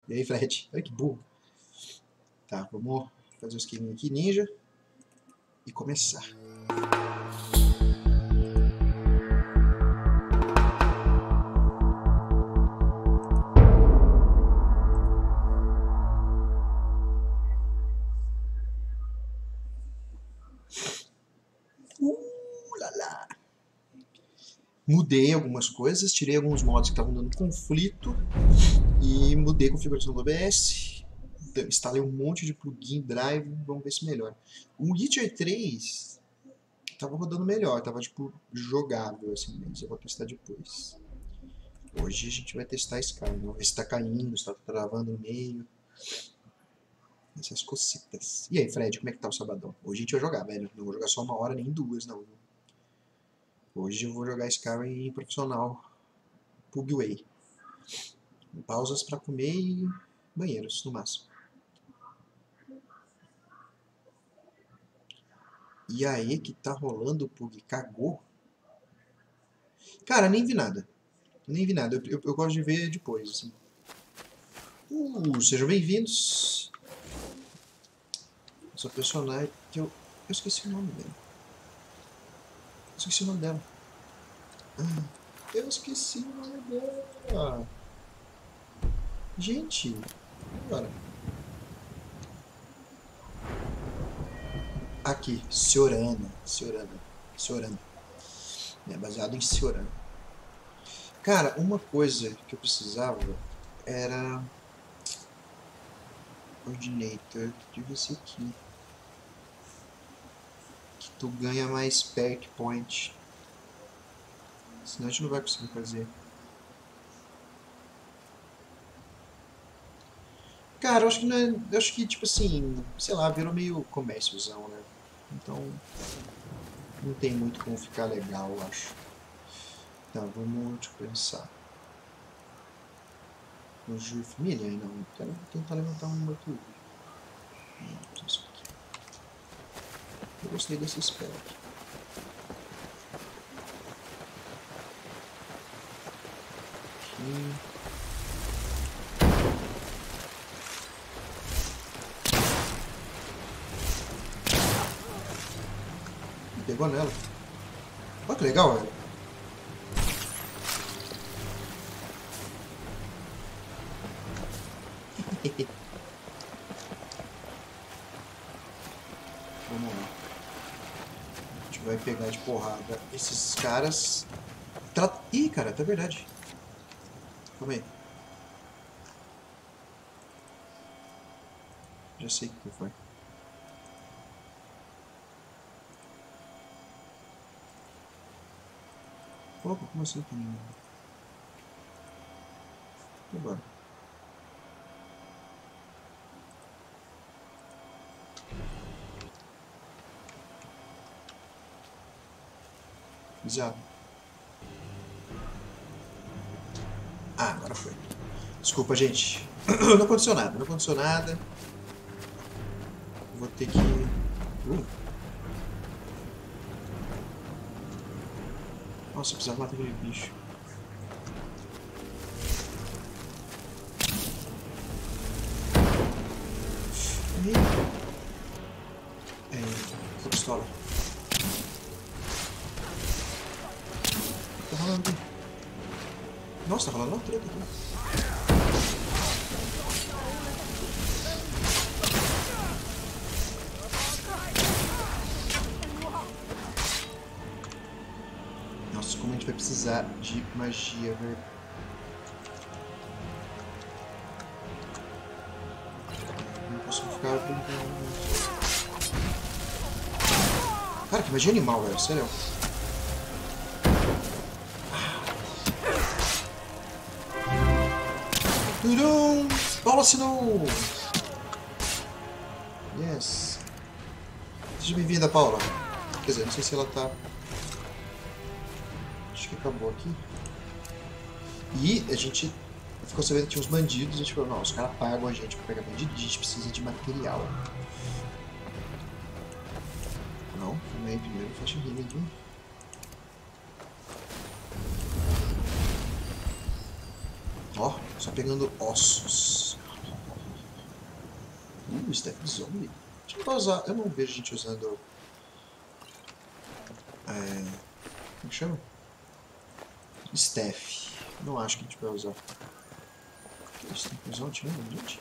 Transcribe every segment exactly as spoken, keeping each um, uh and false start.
E aí, Fred? Ai, que burro. Tá, vamos fazer o esqueminha aqui, ninja. E começar. Uh, lá, lá. Mudei algumas coisas, tirei alguns mods que estavam dando conflito e mudei a configuração do O B S. Instalei um monte de plugin, drive, vamos ver se melhora. O Witcher três tava rodando melhor, tava tipo jogável assim, mas eu vou testar depois. Hoje a gente vai testar Skyrim, vamos ver se tá caindo, se tá travando no meio. Essas cocitas. E aí, Fred, como é que tá o sabadão? Hoje a gente vai jogar, velho. Não vou jogar só uma hora, nem duas, não. Hoje eu vou jogar Skyrim profissional. Pugway. Pausas pra comer e banheiros, no máximo. E aí que tá rolando o Pug? Cagou? Cara, nem vi nada. Nem vi nada. Eu, eu, eu gosto de ver depois, assim. Uh, sejam bem-vindos. Essa personagem que eu... Eu esqueci o nome dela. Eu esqueci o nome dela. Ah, eu esqueci o nome dela. Gente, agora. Aqui, Ciorana. Ciorana. Ciorana. É baseado em Ciorana. Cara, uma coisa que eu precisava era... Coordinator. Devia ser aqui. Que tu ganha mais perk point. Senão a gente não vai conseguir fazer. Cara, eu acho que não é, eu acho que tipo assim, sei lá, virou meio comérciozão, né? Então não tem muito como ficar legal, eu acho. Tá, vamos tipo, pensar. Conjure família? Não, quero tentar levantar um morto-vivo. Isso aqui. Eu gostei desse spell aqui. Aqui. Pegou nela. Olha que legal, velho. Vamos lá. A gente vai pegar de porrada esses caras. Tra... Ih, cara, tá verdade. Calma aí. Já sei o que foi. Opa, como assim? E agora? Já. Ah, agora foi. Desculpa, gente. Não aconteceu nada, não aconteceu nada. Vou ter que... Uh. Nossa, eu precisava matar aquele bicho. É, essa pistola. Tá rolando aqui. Nossa, tá rolando uma treta aqui. Nossa, como a gente vai precisar de magia, velho. Não posso ficar brincando. Cara, que magia animal, velho. Sério. Tudum! Paula assinou! Yes. Seja bem-vinda, Paula. Quer dizer, não sei se ela tá... Acho que acabou aqui. E a gente ficou sabendo que tinha uns bandidos. A gente falou, não, os caras pagam a gente pra pegar bandido. A gente precisa de material. Não, calma aí, primeiro fecha healing aqui. Ó, só pegando ossos. Uh, Step Zombie. A gente não vai usar. Eu não vejo a gente usando. É, como que chama? Staff. Não acho que a gente vai usar. Que isso? Tem que usar um time, gente?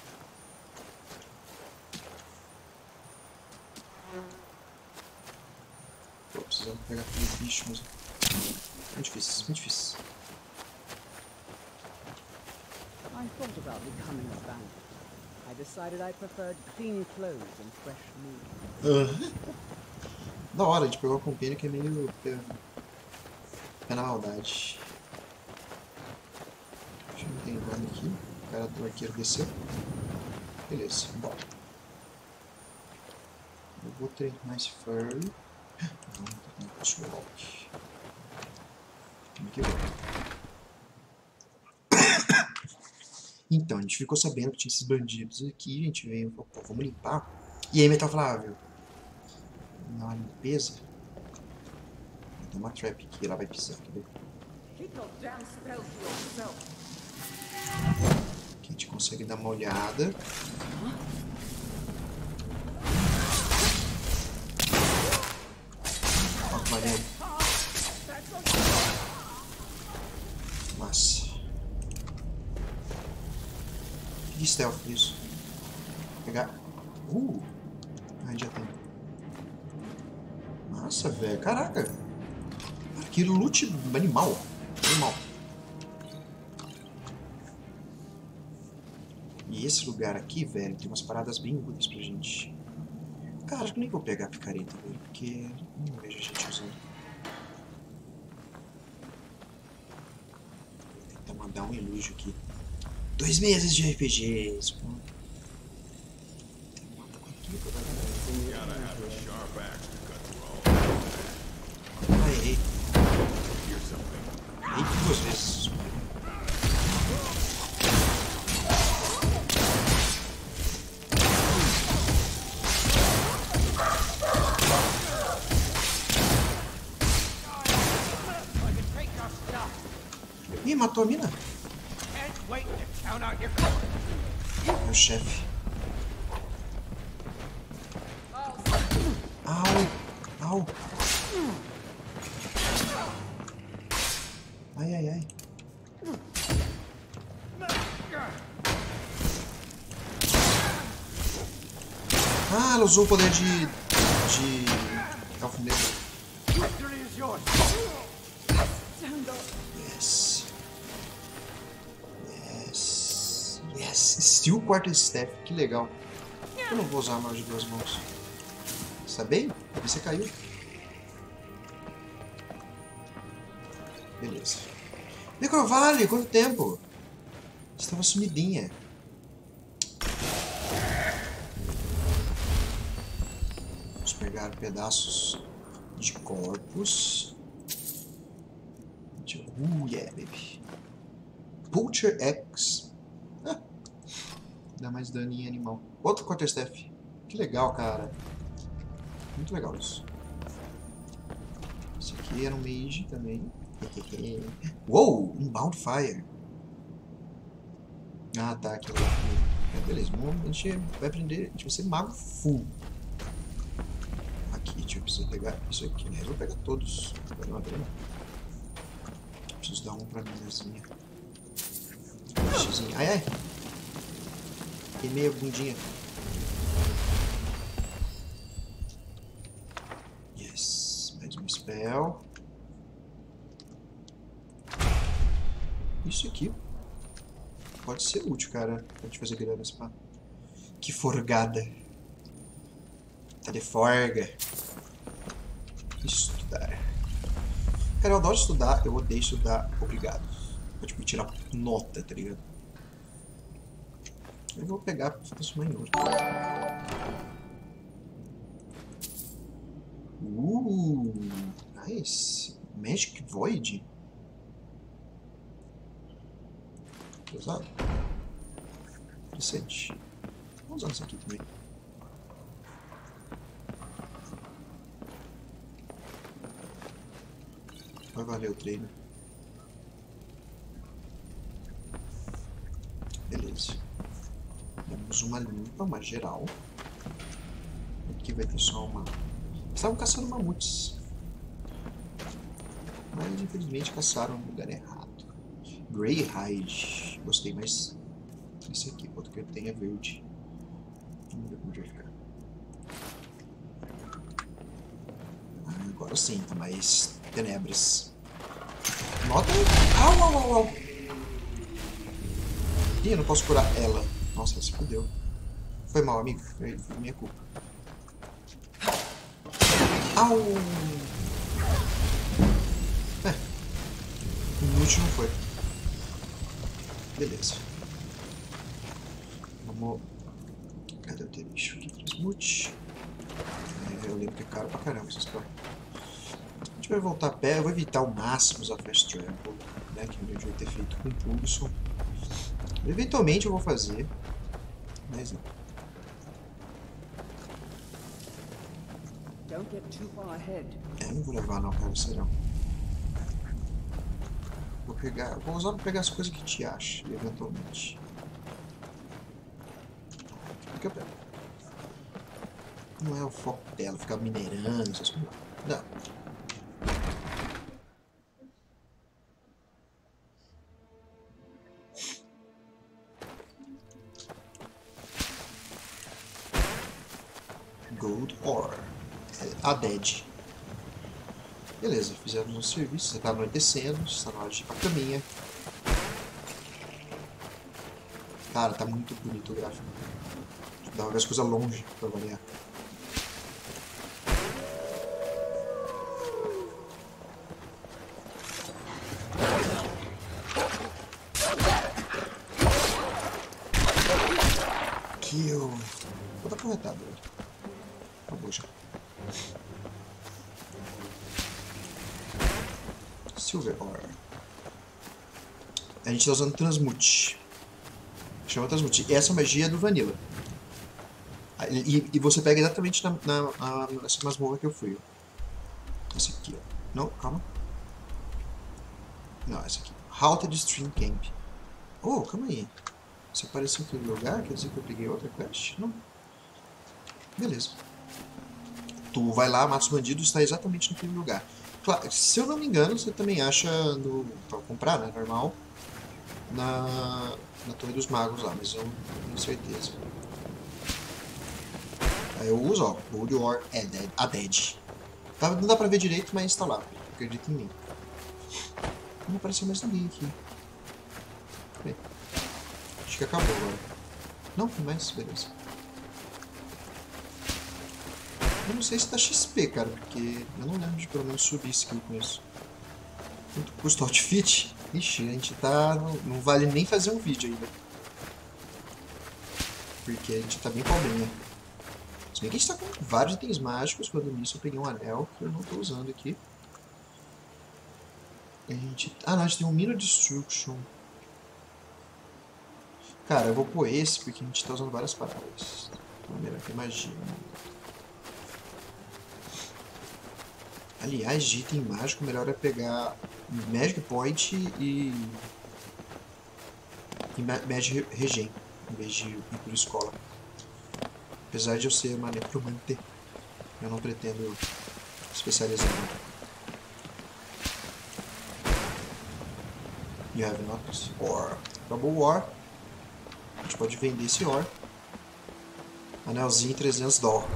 Pô, precisamos pegar aquele bicho, mas. Muito difícil, muito difícil. I thought about becoming a bandit. I decided I preferred clean clothes and fresh meat. Uh. Da hora, a gente pegou a companhia que é meio pé, pé na maldade. Deixa eu ver, tem nada aqui. O cara do arqueiro desceu. Beleza, bora. Eu vou treinar esse furry. Vamos treinar o Swalk. Tem que ver. Então, a gente ficou sabendo que tinha esses bandidos aqui, a gente veio e falou, pô, vamos limpar. E aí, Metal Flávio, na limpeza, tem uma trap aqui, ela vai pisar, quer ver? Aqui a gente consegue dar uma olhada. Ó, que maneiro. Massa. Que stealth isso? Vou pegar. Uh! Aí já tem. Nossa, velho. Caraca. Que loot animal. Animal. E esse lugar aqui, velho, tem umas paradas bem úteis pra gente. Cara, acho que nem vou pegar a picareta, velho, porque não vejo a gente usando. Vou tentar mandar um elogio aqui. Dois meses de R P Gs. Pô. Ai, errei. Errei duas vezes. Ih, matou a mina. É o chefe. Au! Au! Ai, ai, ai. Ah, ela usou o poder de... de... alfinete. Yes. Yes. Yes. Steel Quarterstaff. Que legal. Eu não vou usar a mão de duas mãos. Está bem? Você caiu. Beleza. Necrovale, quanto tempo? Estava sumidinha. Vamos pegar pedaços de corpos. Uh, yeah, baby. Pulcher X. Ah, dá mais dano em animal. Outro Quarterstaff. Que legal, cara. Muito legal isso. Esse aqui era um mage também. Uou! Um Boundfire. Ah, tá. Aqui é, beleza. A gente vai aprender. A gente vai ser mago full. Aqui, deixa eu precisar pegar isso aqui, né? Eu vou pegar todos. Não, não. Preciso dar um pra minazinha. Ai, ai. Queimei a bundinha. Yes. Mais um spell. Isso aqui pode ser útil, cara, pra gente fazer grana, spa. Que forgada. Tá de forga. Estudar. Cara, eu adoro estudar, eu odeio estudar. Obrigado. Vou, tipo, tirar nota, tá ligado? Eu vou pegar pra transformar em ouro. Uh, nice. Magic Void. Pesado. Interessante. Vamos usar isso aqui também. Vai valer o treino. Beleza. Demos uma limpa, uma geral. Aqui vai ter só uma... Estavam caçando mamutes. Mas infelizmente caçaram no lugar errado. Greyhide. Gostei mais. Esse aqui, outro que eu tenho é verde. Vamos ver como vai ficar. Ah, agora sim, tá mais tenebras. Nota. Au, au, au, au. Ih, eu não posso curar ela. Nossa, ela se fudeu. Foi mal, amigo. Foi minha culpa. Au! É. Inútil não foi. Beleza. Vamos... Cadê o bicho aqui? Transmute. É, eu lembro que é caro pra caramba essas coisas. A gente vai voltar a pé. Eu vou evitar ao máximo os Fast Travel, né? Que eu devia ter feito com pulso. Eventualmente eu vou fazer. Mas não. Don't get too far ahead. É, não vou levar não, cara, serão. Vou pegar. Vou usar pra pegar as coisas que te acha, eventualmente. O que eu pego? Não é o foco dela, ficar minerando, essas coisas. Não. Gold Ore. A Dead. Beleza, fizemos um serviço. Você tá anoitecendo, está na hora de ir pra caminha. Cara, tá muito bonito o gráfico. Dá pra ver as coisas longe pra variar. Kill. Vou dar corretado, velho. Acabou já. Silver Ore. A gente tá usando Transmute. Chama Transmute. Essa magia é do Vanilla. E, e você pega exatamente na, na, na, nessa masmorra que eu fui. Essa aqui, ó. Não, calma. Não, essa aqui. Halted Stream Camp. Oh, calma aí. Se apareceu em aquele lugar, quer dizer que eu peguei outra quest? Não. Beleza. Tu vai lá, mata os bandidos, está exatamente naquele lugar. Claro, se eu não me engano, você também acha no, pra comprar, né, normal, na, na Torre dos Magos lá, mas eu não tenho certeza. Aí eu uso, ó, Gold Ore a Dead. Tá, não dá pra ver direito, mas tá lá, acredita em mim. Não apareceu mais ninguém aqui. Bem, acho que acabou agora. Não, tem mais, beleza. Eu não sei se tá X P, cara, porque eu não lembro de pelo menos subir skill com isso. Quanto custa o outfit? Ixi, a gente tá... Não, não vale nem fazer um vídeo ainda. Porque a gente tá bem pobrinha. Se bem que a gente tá com vários itens mágicos. Quando nisso eu peguei um anel que eu não tô usando aqui. A gente... Ah, não, a gente tem um Mino Destruction. Cara, eu vou pôr esse porque a gente tá usando várias paradas. Primeiro aqui, magia. Aliás, de item mágico, melhor é pegar Magic Point e, e Magic Regen, em vez de ir por escola. Apesar de eu ser uma necromante, eu não pretendo especializar. You have enough ore. Acabou o ore. A gente pode vender esse ore. Anelzinho trezentos dólares.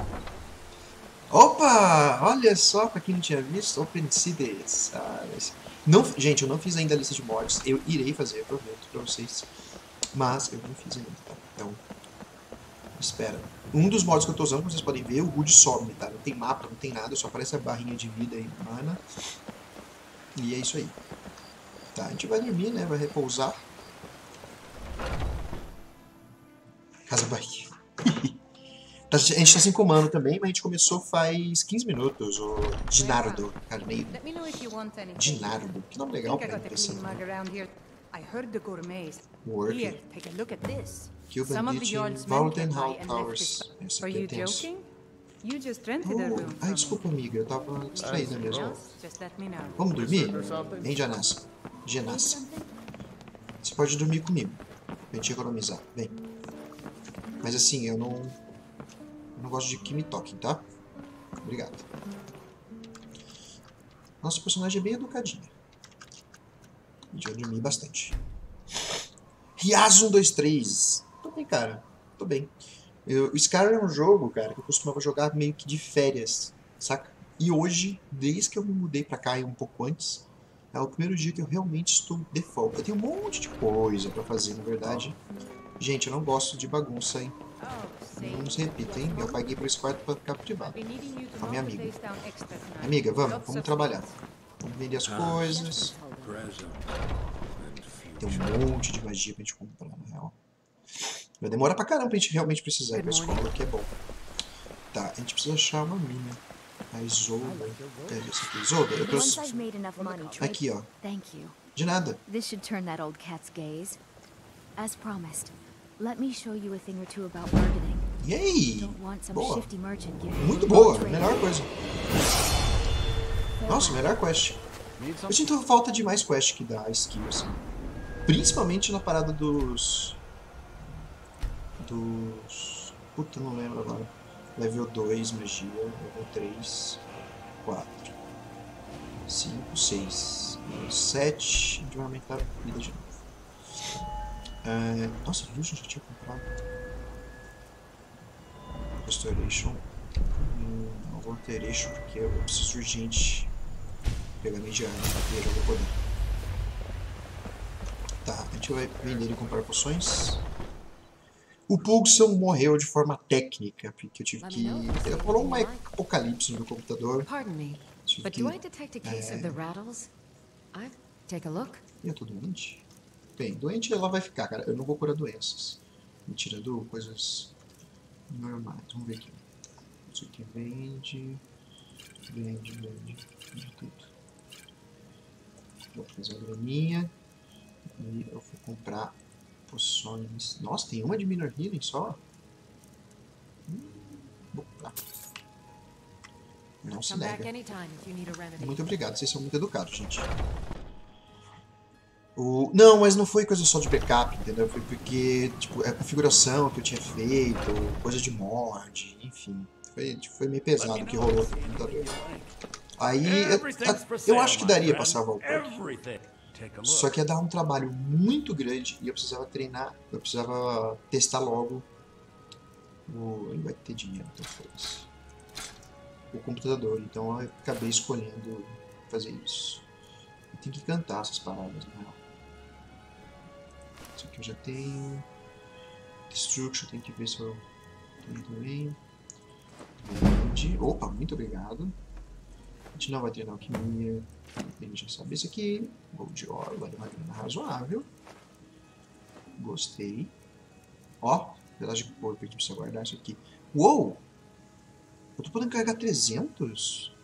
Opa! Olha só, pra quem não tinha visto, Open Cities. Ah, esse... não, gente, eu não fiz ainda a lista de mods. Eu irei fazer, eu prometo pra vocês. Mas eu não fiz ainda, tá? Então, espera. Um dos mods que eu tô usando, como vocês podem ver, é o Good Some, tá? Não tem mapa, não tem nada, só aparece a barrinha de vida aí, mana. E é isso aí. Tá, a gente vai dormir, né? Vai repousar. Casa Bahia. A gente tá sem comando também, mas a gente começou faz quinze minutos, o Dinardo, Carneiro. Dinardo, que nome legal pra impressão. Work. Kill Bandit, Vaulted Hall Towers. Essa aqui é tenso. Oh, ai, desculpa, amiga, eu tava distraída mesmo. Vamos dormir? Vem, Janassa. Janassa. Você pode dormir comigo, pra gente economizar. Vem. Mas assim, eu não... Eu não gosto de que me toquem, tá? Obrigado. Nossa personagem é bem educadinha. De admiro bastante. Riazo um, dois, três. Tô bem, cara. Tô bem. Eu, o Skyrim é um jogo, cara, que eu costumava jogar meio que de férias, saca? E hoje, desde que eu me mudei pra cá e um pouco antes, é o primeiro dia que eu realmente estou de folga. Eu tenho um monte de coisa pra fazer, na verdade. Gente, eu não gosto de bagunça, hein? Não se repita, hein? Eu paguei por esse quarto pra ficar privado. Com a minha amiga. Amiga, vamos, vamos trabalhar. Vamos vender as coisas. Tem um monte de magia pra gente comprar, na real. Vai demorar pra caramba pra gente realmente precisar ir pra escola, o que é bom. Tá, a gente precisa achar uma mina. A Isolda. É isso aqui. Isolda, eu trouxe... Aqui, ó. De nada. This should turn that old cat's gaze. As promised, let me show you a thing or two about bargaining. E aí? Don't want some Boa. shifty merchant giving Muito you boa. trade. Melhor coisa. Nossa, melhor quest. Eu sinto falta de mais quest que dá skill, assim. Principalmente na parada dos... Dos... Puta, não lembro agora. Level dois, magia. Level três, quatro, cinco, seis. sete. A gente vai aumentar a vida de novo. É... Nossa, a Lucian já tinha comprado. Restoration. Hum, não vou alteration porque eu preciso urgente pegar minha de arma e já vou poder. Tá, a gente vai vender e comprar poções. O Pugson morreu de forma técnica, porque eu tive que... Rolou um apocalipse no meu computador. Tive que... É... E eu tô doente? Bem, doente ela vai ficar, cara. Eu não vou curar doenças. Me tirando coisas normais. Vamos ver aqui. Isso aqui vende... Vende, vende. Vende tudo. Vou fazer uma graninha. E eu vou comprar poções. Nossa, tem uma de Minor Healing só? Hum, vou comprar. Não se nega. Muito obrigado, vocês são muito educados, gente. O... Não, mas não foi coisa só de backup, entendeu? Foi porque, tipo, é a configuração que eu tinha feito, coisa de mod, enfim. Foi, tipo, foi meio pesado o que rolou no computador. Aí, eu, eu acho que daria pra salvar o perk. Só que ia dar um trabalho muito grande e eu precisava treinar, eu precisava testar logo o... Ele vai ter dinheiro, então foda-se. O computador, então eu acabei escolhendo fazer isso. Eu tenho que cantar essas paradas, na real. Isso aqui eu já tenho. Destruction, tem que ver se eu tenho também. Vende. Opa, muito obrigado. A gente não vai treinar alquimia. Ele já sabe isso aqui. Gold Ore, vale uma grana razoável. Gostei. Ó, pedaço de corpo, a gente precisa guardar isso aqui. Uou! Eu tô podendo carregar trezentos?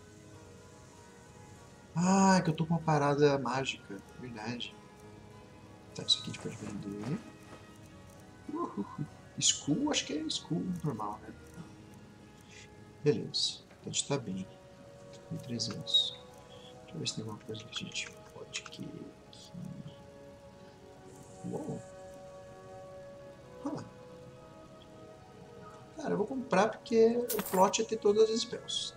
Ah, é que eu tô com uma parada mágica. Verdade. Tá, isso aqui a gente pode vender. Uhul. Skull, acho que é Skull normal, né? Beleza. Então a gente tá bem. mil e trezentos. Deixa eu ver se tem alguma coisa que a gente pode aqui. aqui. Uou. Ah. Cara, eu vou comprar porque o plot é ter todas as spells.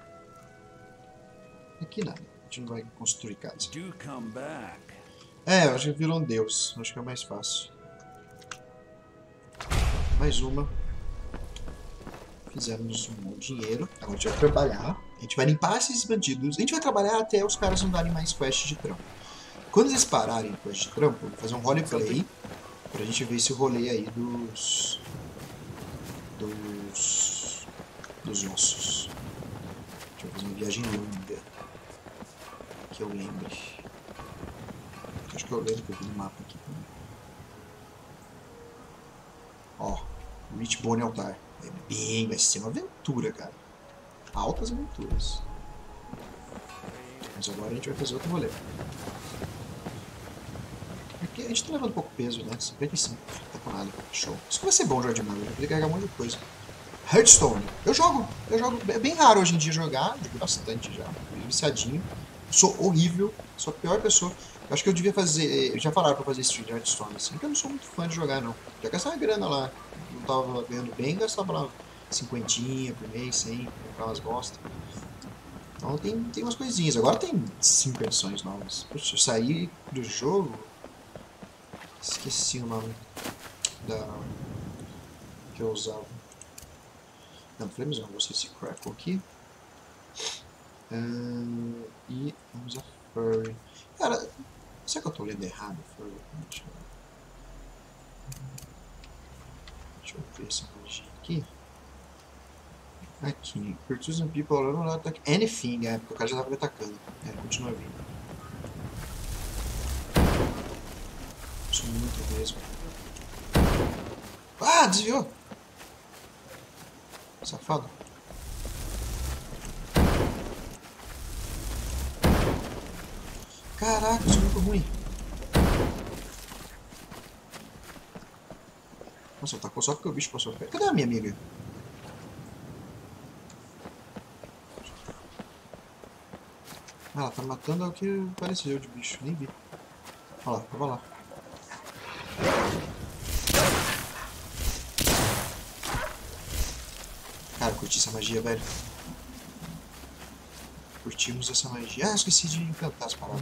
Aqui nada. A gente não vai construir casa. É, eu acho que virou um deus. Acho que é mais fácil. Mais uma. Fizemos um bom dinheiro. Agora a gente vai trabalhar. A gente vai limpar esses bandidos. A gente vai trabalhar até os caras não darem mais quest de trampo. Quando eles pararem quest de trampo, eu vou fazer um roleplay pra gente ver esse rolê aí dos... Dos... Dos ossos. Deixa eu fazer uma viagem longa. Que eu lembre. Acho que eu lembro que eu vi no mapa aqui. Ó, Rich Bone Altar. É bem, vai ser uma aventura, cara. Altas aventuras. Mas agora a gente vai fazer outro rolê. Aqui a gente tá levando pouco peso, né? cinquenta e cinco. Tá com nada. Show. Isso que vai ser bom jogar de mago. Vai poder carregar um monte de coisa. Hearthstone. Eu jogo. Eu jogo. É bem raro hoje em dia jogar. Jogo bastante já. Viciadinho. Sou horrível. Sou a pior pessoa. Eu acho que eu devia fazer... Já falaram pra fazer stream de Hearthstone, assim. Porque eu não sou muito fã de jogar, não. Já gastar uma grana lá. tava ganhando bem, gastava lá cinquentinha por mês, cem, comprar umas bosta. Então tem, tem umas coisinhas. Agora tem cinco versões novas. Poxa, eu saí do jogo... Esqueci o nome da... que eu usava. Não, falei mesmo, vou usar esse Crackle aqui. Uh, e vamos a Furry. Cara, será que eu tô lendo errado? Furry? Deixa eu, deixa eu ver essa magia aqui. Aqui, Pursuing people don't attack anything, é, porque o cara já tava me atacando. É, continua vindo. Isso muito mesmo. Ah, desviou! Safado. Caraca, isso é muito ruim. Nossa, atacou só porque o bicho passou perto. Cadê a minha amiga? Ah, ela tá matando o que pareceu de bicho, nem vi. Olha lá, tava lá. Cara, curti essa magia, velho. Curtimos essa magia. Ah, esqueci de encantar as paradas.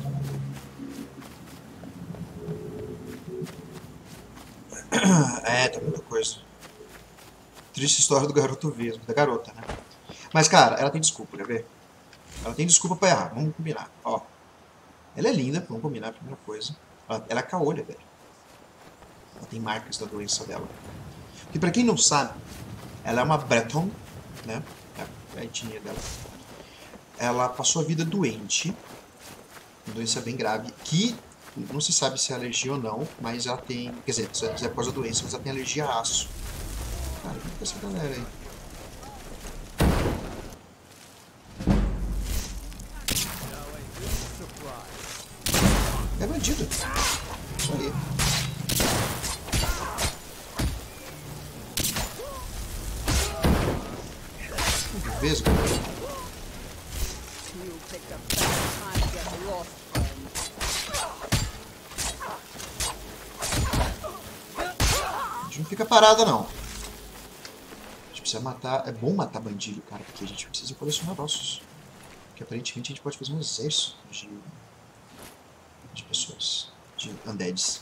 É, tá muita coisa. Triste história do garoto mesmo, da garota, né? Mas, cara, ela tem desculpa, quer ver? Ela tem desculpa pra errar, vamos combinar. Ó, ela é linda, vamos combinar a primeira coisa. Ela, ela é caolha, velho. Ela tem marcas da doença dela. E pra quem não sabe, ela é uma Breton, né? É a etnia dela. Ela passou a vida doente. Uma doença bem grave. Que não se sabe se é alergia ou não, mas ela tem... Quer dizer, se é por causa da doença, mas ela tem alergia a aço. Cara, o que é essa galera aí? É bandido. Isso aí. Vesgo. A gente não fica parado, não. A gente precisa matar... É bom matar bandido, cara, porque a gente precisa colecionar ossos. Porque aparentemente a gente pode fazer um exército de... de pessoas, de undeads.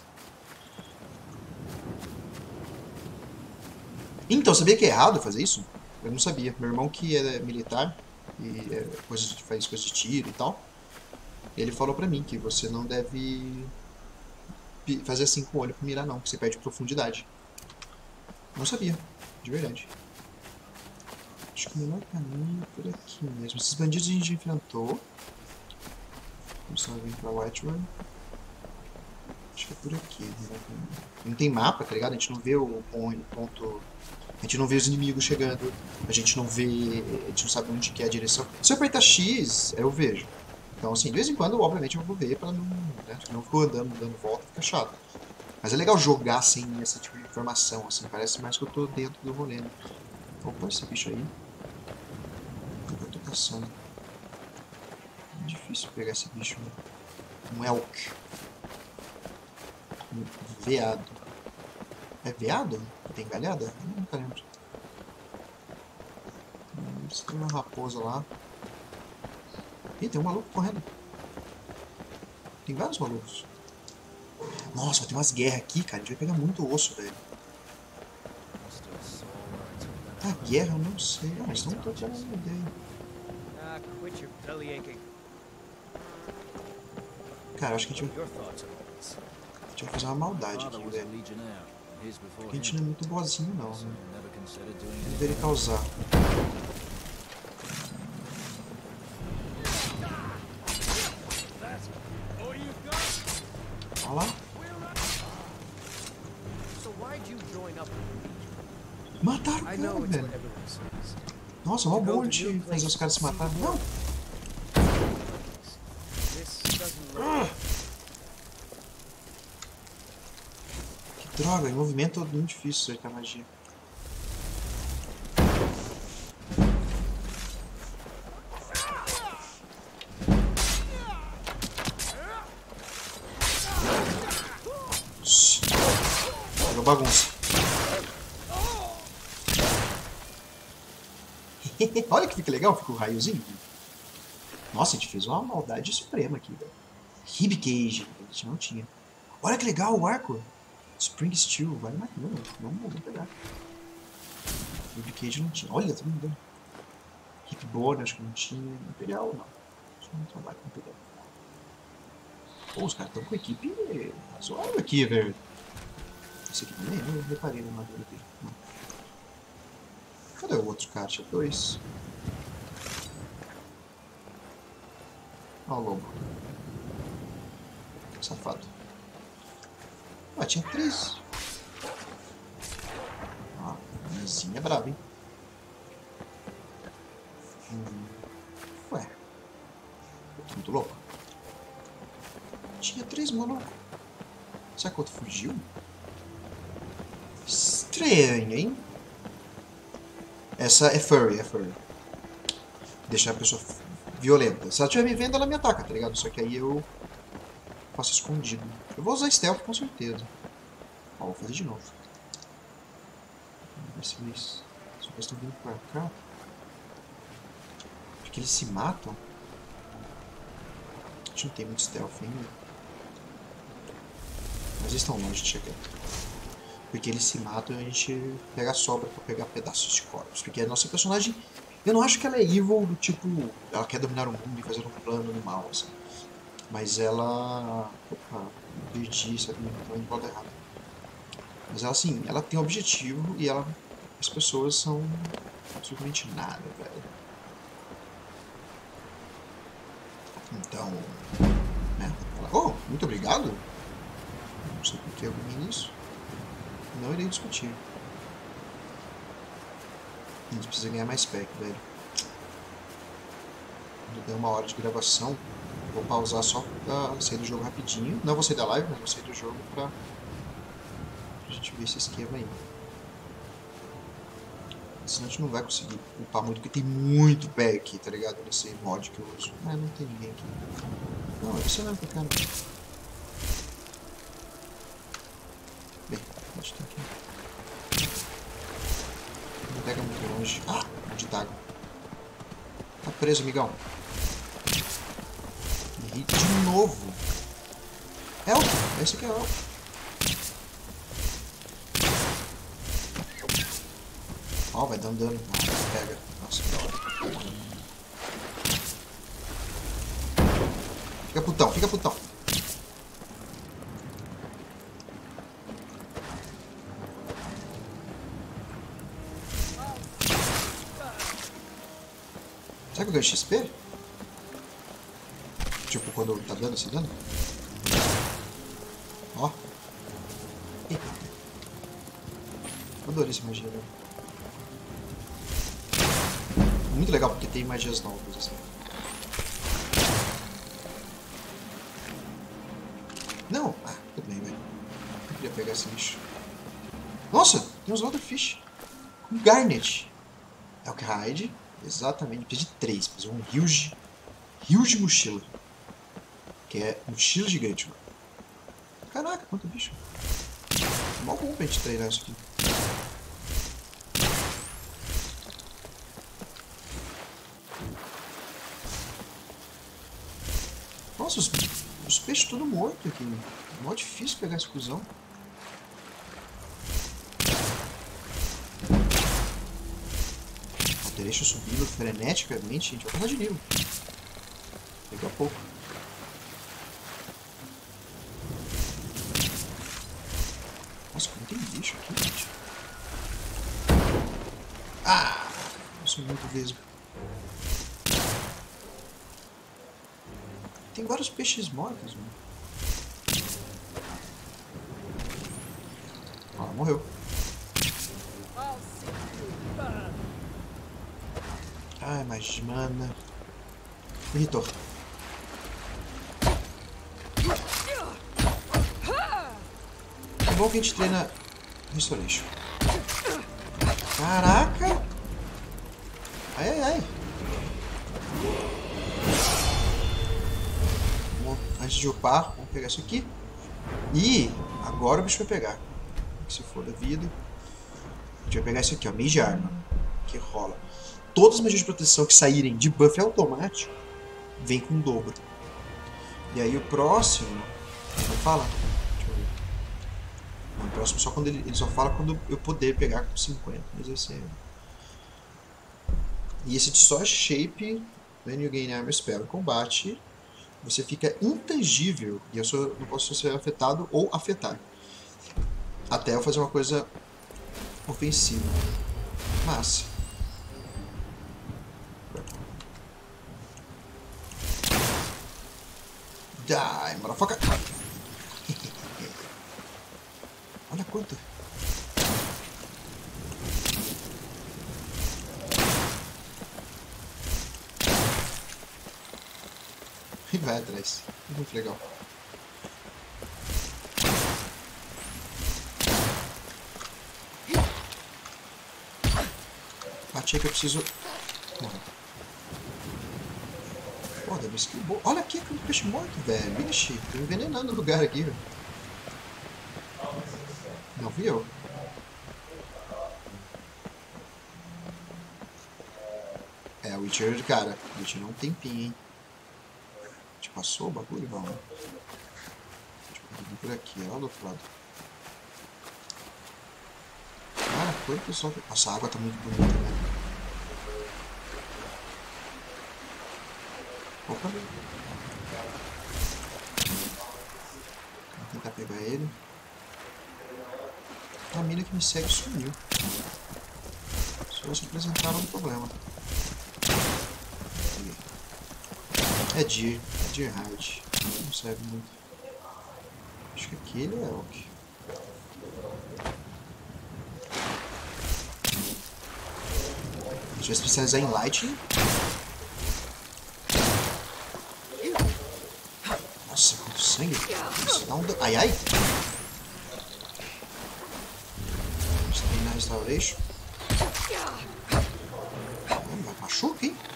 Então, sabia que é errado fazer isso? Eu não sabia. Meu irmão, que é militar e é, coisa de, faz coisa de tiro e tal, ele falou pra mim que você não deve fazer assim com o olho pra mirar, não, que você perde profundidade. Não sabia, de verdade. Acho que o melhor caminho é por aqui mesmo. Esses bandidos a gente enfrentou. Vamos vir pra Whiterun. Acho que é por aqui. Não tem mapa, tá ligado? A gente não vê o ponto... A gente não vê os inimigos chegando. A gente não vê... A gente não sabe onde que é a direção. Se eu apertar X, eu vejo. Então, assim, de vez em quando, obviamente, eu vou ver pra não... Né? Não ficar andando, dando volta, fica chato. Mas é legal jogar sem esse tipo de informação, assim. Parece mais que eu tô dentro do rolê, né? Opa, esse bicho aí. Eu tô caçando. É difícil pegar esse bicho, né? Um elk. Um veado. É veado? Tem galhada? Eu nunca lembro. Hum, tem uma raposa lá. Ih, tem um maluco correndo. Tem vários malucos. Nossa, vai ter umas guerras aqui, cara. A gente vai pegar muito osso, velho. Ah, guerra, eu não sei. Ah, mas não tô tendo uma ideia. Cara, acho que a gente vai... A gente vai fazer uma maldade aqui, velho. Porque a gente não é muito boazinho, não, né? Não deveria causar. Olha lá. Mataram o cara, velho. Nossa, mó bom de fazer os caras se matarem. Não! Ah! Que droga, em movimento é muito difícil acertar magia. Pegou bagunça. Olha que fica legal, fica o raiozinho. Nossa, a gente fez uma maldade suprema aqui, velho. Rib Cage, a gente não tinha. Olha que legal o arco. Spring Steel, vale mais não, vamos, vamos pegar. Rib Cage não tinha. Olha, tá me dando. Hip Bone, acho que não tinha. Imperial, não. Acho que não trabalha com Imperial. Pô, os caras estão com equipe razoável aqui, velho. Esse aqui também, eu reparei na armadura dele. Não. Cadê o outro cara? Tinha dois. Olha o lobo. Safado. Ah, tinha três. Ah, a minhazinha é brava, hein? Hum. Ué. Muito louco. Tinha três malucos. Será que o outro fugiu? Estranho, hein? Essa é furry, é furry. Deixar a pessoa violenta. Se ela estiver me vendo, ela me ataca, tá ligado? Só que aí eu faço escondido. Eu vou usar stealth com certeza. Ó, vou fazer de novo. Vamos ver se eles, se eles estão vindo pra cá. Acho que eles se matam. A gente não tem muito stealth ainda. Mas eles estão longe de chegar. Porque eles se matam e a gente pega a sobra pra pegar pedaços de corpos. Porque a nossa personagem, eu não acho que ela é evil do tipo, ela quer dominar o mundo e fazer um plano no mal, assim. Mas ela... Opa, perdi, sabe? Então indo pra lado errado. Mas ela, assim, ela tem um objetivo e ela... As pessoas são absolutamente nada, velho. Então... Né? Ela, oh, muito obrigado. Não sei por que eu ganhei isso. Não irei discutir. A gente precisa ganhar mais pack, velho. Quando der uma hora de gravação, vou pausar só pra sair do jogo rapidinho. Não vou sair da live, mas vou sair do jogo pra, pra gente ver esse esquema aí. Senão a gente não vai conseguir upar muito, porque tem muito pack aqui, tá ligado? Nesse mod que eu uso. Ah, não tem ninguém aqui. Não, é você mesmo que eu quero. Bem, acho que tem aqui. Não pega muito longe. Ah, onde tá? Tá preso, amigão. E de novo. Elfo, esse aqui é elfo. Ó, oh, vai dando dano. Ah, pega. Nossa, que da hora. Fica putão, fica putão. Será que eu ganho X P? Tipo, quando tá dando esse dano? Ó. Eita. Adorei essa magia, velho. Muito legal, porque tem magias novas, assim. Não! Ah, tudo bem, velho. Eu queria pegar esse bicho. Nossa! Tem uns Leatherfish. Um Garnet. Elkhide. Exatamente. Precisa de três. Precisa de um Huge. Huge mochila. Que é mochila gigante, mano. Caraca, quanto bicho. É mó bom pra gente treinar isso aqui. Nossa, os, os peixes tudo mortos aqui. É mó difícil pegar esse cuzão. Deixa eu subindo freneticamente, gente. Vai passar de nível. Daqui a pouco. Nossa, como tem bicho aqui, gente. Ah! Eu sou muito vesgo. Tem vários peixes mortos, mano. Ah, morreu. Ai, mas mana. Irritou. É bom que a gente treina Restoration. Caraca! Ai, ai, ai. Vamos, antes de upar, vamos pegar isso aqui. E agora o bicho vai pegar. Se for da vida. A gente vai pegar isso aqui, ó. Mage Armor. Que rola. todas as magias de proteção que saírem de buff automático, vem com o dobro. E aí o próximo... Não fala? Deixa eu ver. Não, o próximo só quando ele, ele só fala quando eu poder pegar com cinquenta. Mas esse é... E esse só é shape... When you gain armor spell em combate, você fica intangível. E eu sou, não posso ser afetado ou afetar. Até eu fazer uma coisa ofensiva. Massa. Die, motherfucker! Olha quanto. E vai atrás. Muito legal. Bati que eu preciso... Porra. Pô, deve ser que boa. Olha aqui, aquele peixe morto, velho. Ixi, tô envenenando o lugar aqui, velho. Não fui eu. É, o Witcher, cara. O Witcher não tem pin, hein. A gente passou o bagulho? Vamos. Deixa eu vir por aqui, é lá do outro lado. Cara, quanto só... Nossa, a água tá muito bonita, né? Opa. Vou tentar pegar ele. A mina que me segue sumiu. Se eu se apresentar, não tem problema. É Deer. É Deer Hide. Não serve muito. Acho que aquele é Elk. A gente vai especializar em Lightning. Nossa, quanto sangue. Isso dá um... Ai, ai. Vamos treinar Restoration. Ah, machuca, hein?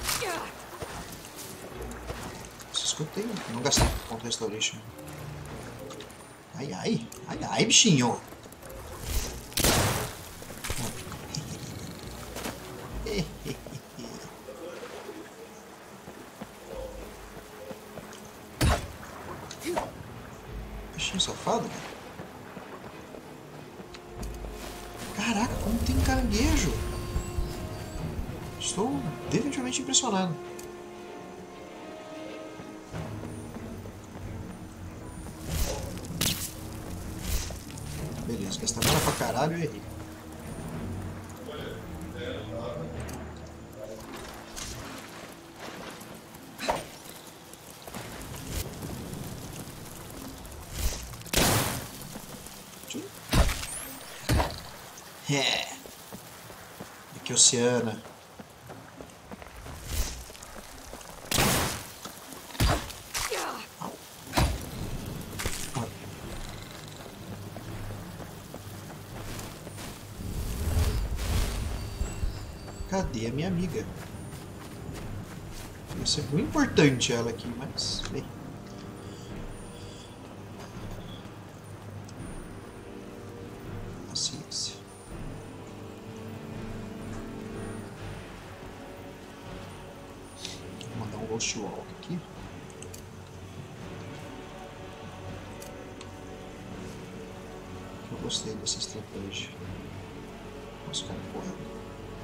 Vocês que eu tenho. Eu não gastei ponto Restoration. Ai, ai. Ai, ai, bichinho. Bichinho safado, cara. Caraca, como tem caranguejo. Estou definitivamente impressionado. Beleza, gastar mana pra caralho e errei. É. Aqui, Oceana. Cadê a minha amiga? Vai ser muito importante ela aqui, mas... Bem. Paciência. Vou mandar um Ghost Walk aqui. Eu gostei dessa estratégia. Os caras correndo.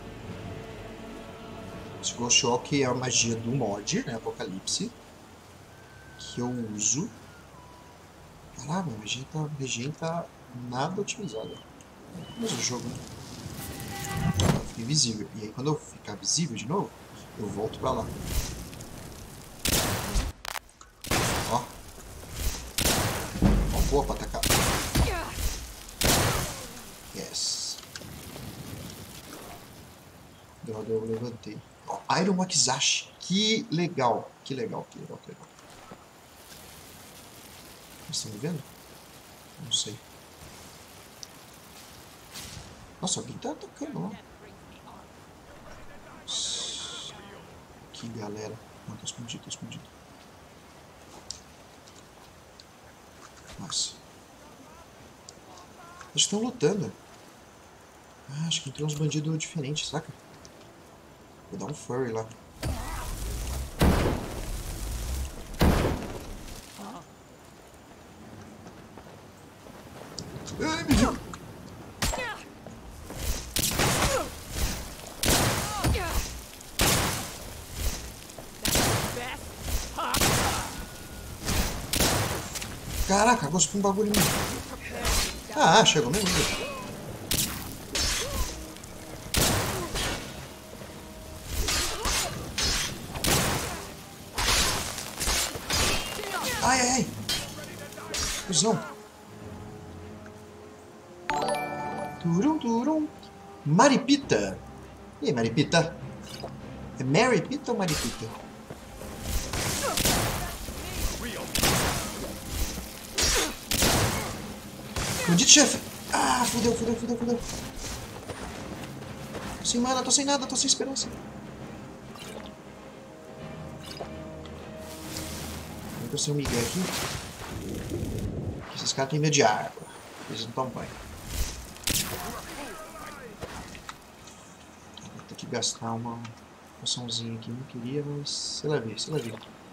Esse Ghost Walk é a magia do mod, né, Apocalipse, que eu uso. Caramba, a magia tá, a magia tá nada otimizada. Mas o jogo, né? Ela fica invisível. E aí quando eu ficar visível de novo, eu volto pra lá. Ó. Ó, boa pra atacar. Yes. Droga, eu levantei. Iron Wakizashi. Que legal. Que legal, que legal, que legal. Vocês estão me vendo? Não sei. Nossa, alguém tá atacando lá. Que galera. Não, tô escondido, tô escondido. Nossa. Eles estão lutando. Ah, acho que entrou uns bandidos diferentes, saca? Vou dar um furry lá. Ai, me viu. Caraca, gostou de um bagulho em mim. Ah, chegou mesmo. Ai, ai, ai. Cusão. Turum, turum. Maripita. E aí, Maripita? É Maripita ou Maripita? Maldito chefe! Ah, fudeu, fudeu, fudeu, fudeu. Tô sem mana, tô sem nada, tô sem esperança. Vou ter um migué aqui. Esses caras têm medo de água. Eles não tomam banho. Vou ter que gastar uma poçãozinha aqui. Não queria, mas sei lá ver, sei lá ver.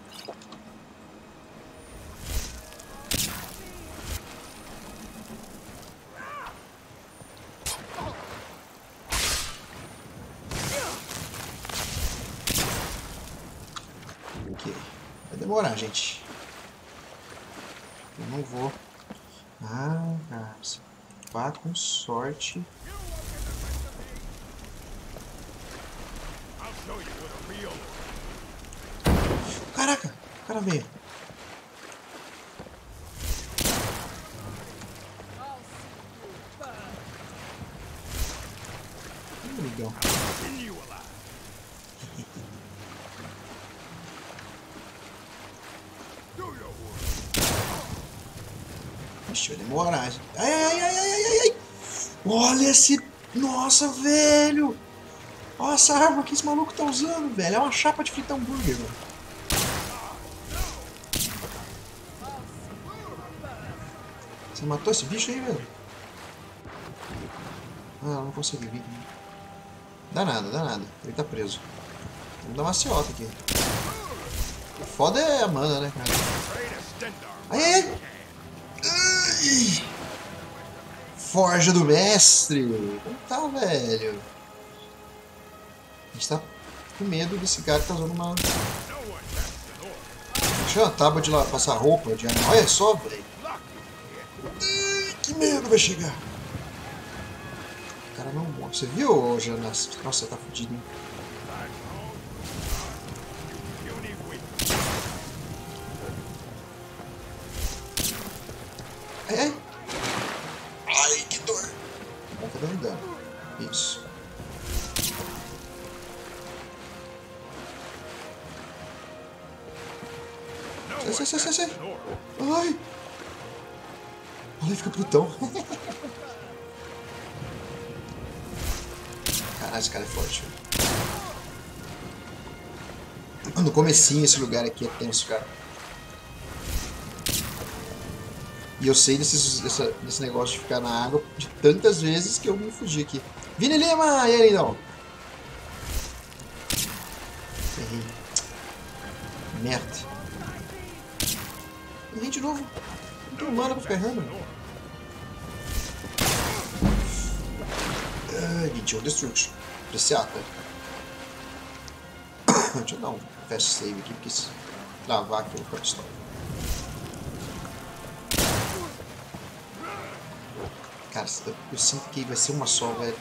Vai demorar, gente. Eu não vou. Ah, cara. Vá com sorte. Caraca! O cara veio. Hum, legal. Ixi, vai demorar. Ai, ai, ai, ai, ai, ai. Olha esse... Nossa, velho. Olha essa arma que esse maluco tá usando, velho. É uma chapa de fritar hambúrguer, velho. Você matou esse bicho aí, velho? Ah, não consegui vir. Dá nada, dá nada. Ele tá preso. Vamos dar uma maciota aqui. O foda é a mana, né, cara? Ai, ai, ai. Ai. Forja do mestre. Como tá, velho? A gente tá com medo desse cara que tá usando uma... Deixa eu uma tábua de lá, passar roupa de animal. Olha só, velho. Que medo vai chegar. O cara não morre. Você viu, Janas? Nossa, tá fudido, hein? Ai, ai. Ai, que dor. Bom, tá dando dano. Isso. Sai, sai, sai, sai, sai. Ai. Olha, fica brutão. Caralho, esse cara é forte. No comecinho esse lugar aqui é tenso, cara. E eu sei desses, dessa, desse negócio de ficar na água de tantas vezes que eu me fugi aqui. Vini Lima! E aí, não? Errei. Merda. Errei de novo. Não tem mana pra ficar errando. Ah, Legion Destruction. Preciata. Deixa eu dar um fast save aqui, porque se travar aqui eu vou ficar pistola. Cara, eu sinto que vai ser uma só, velho.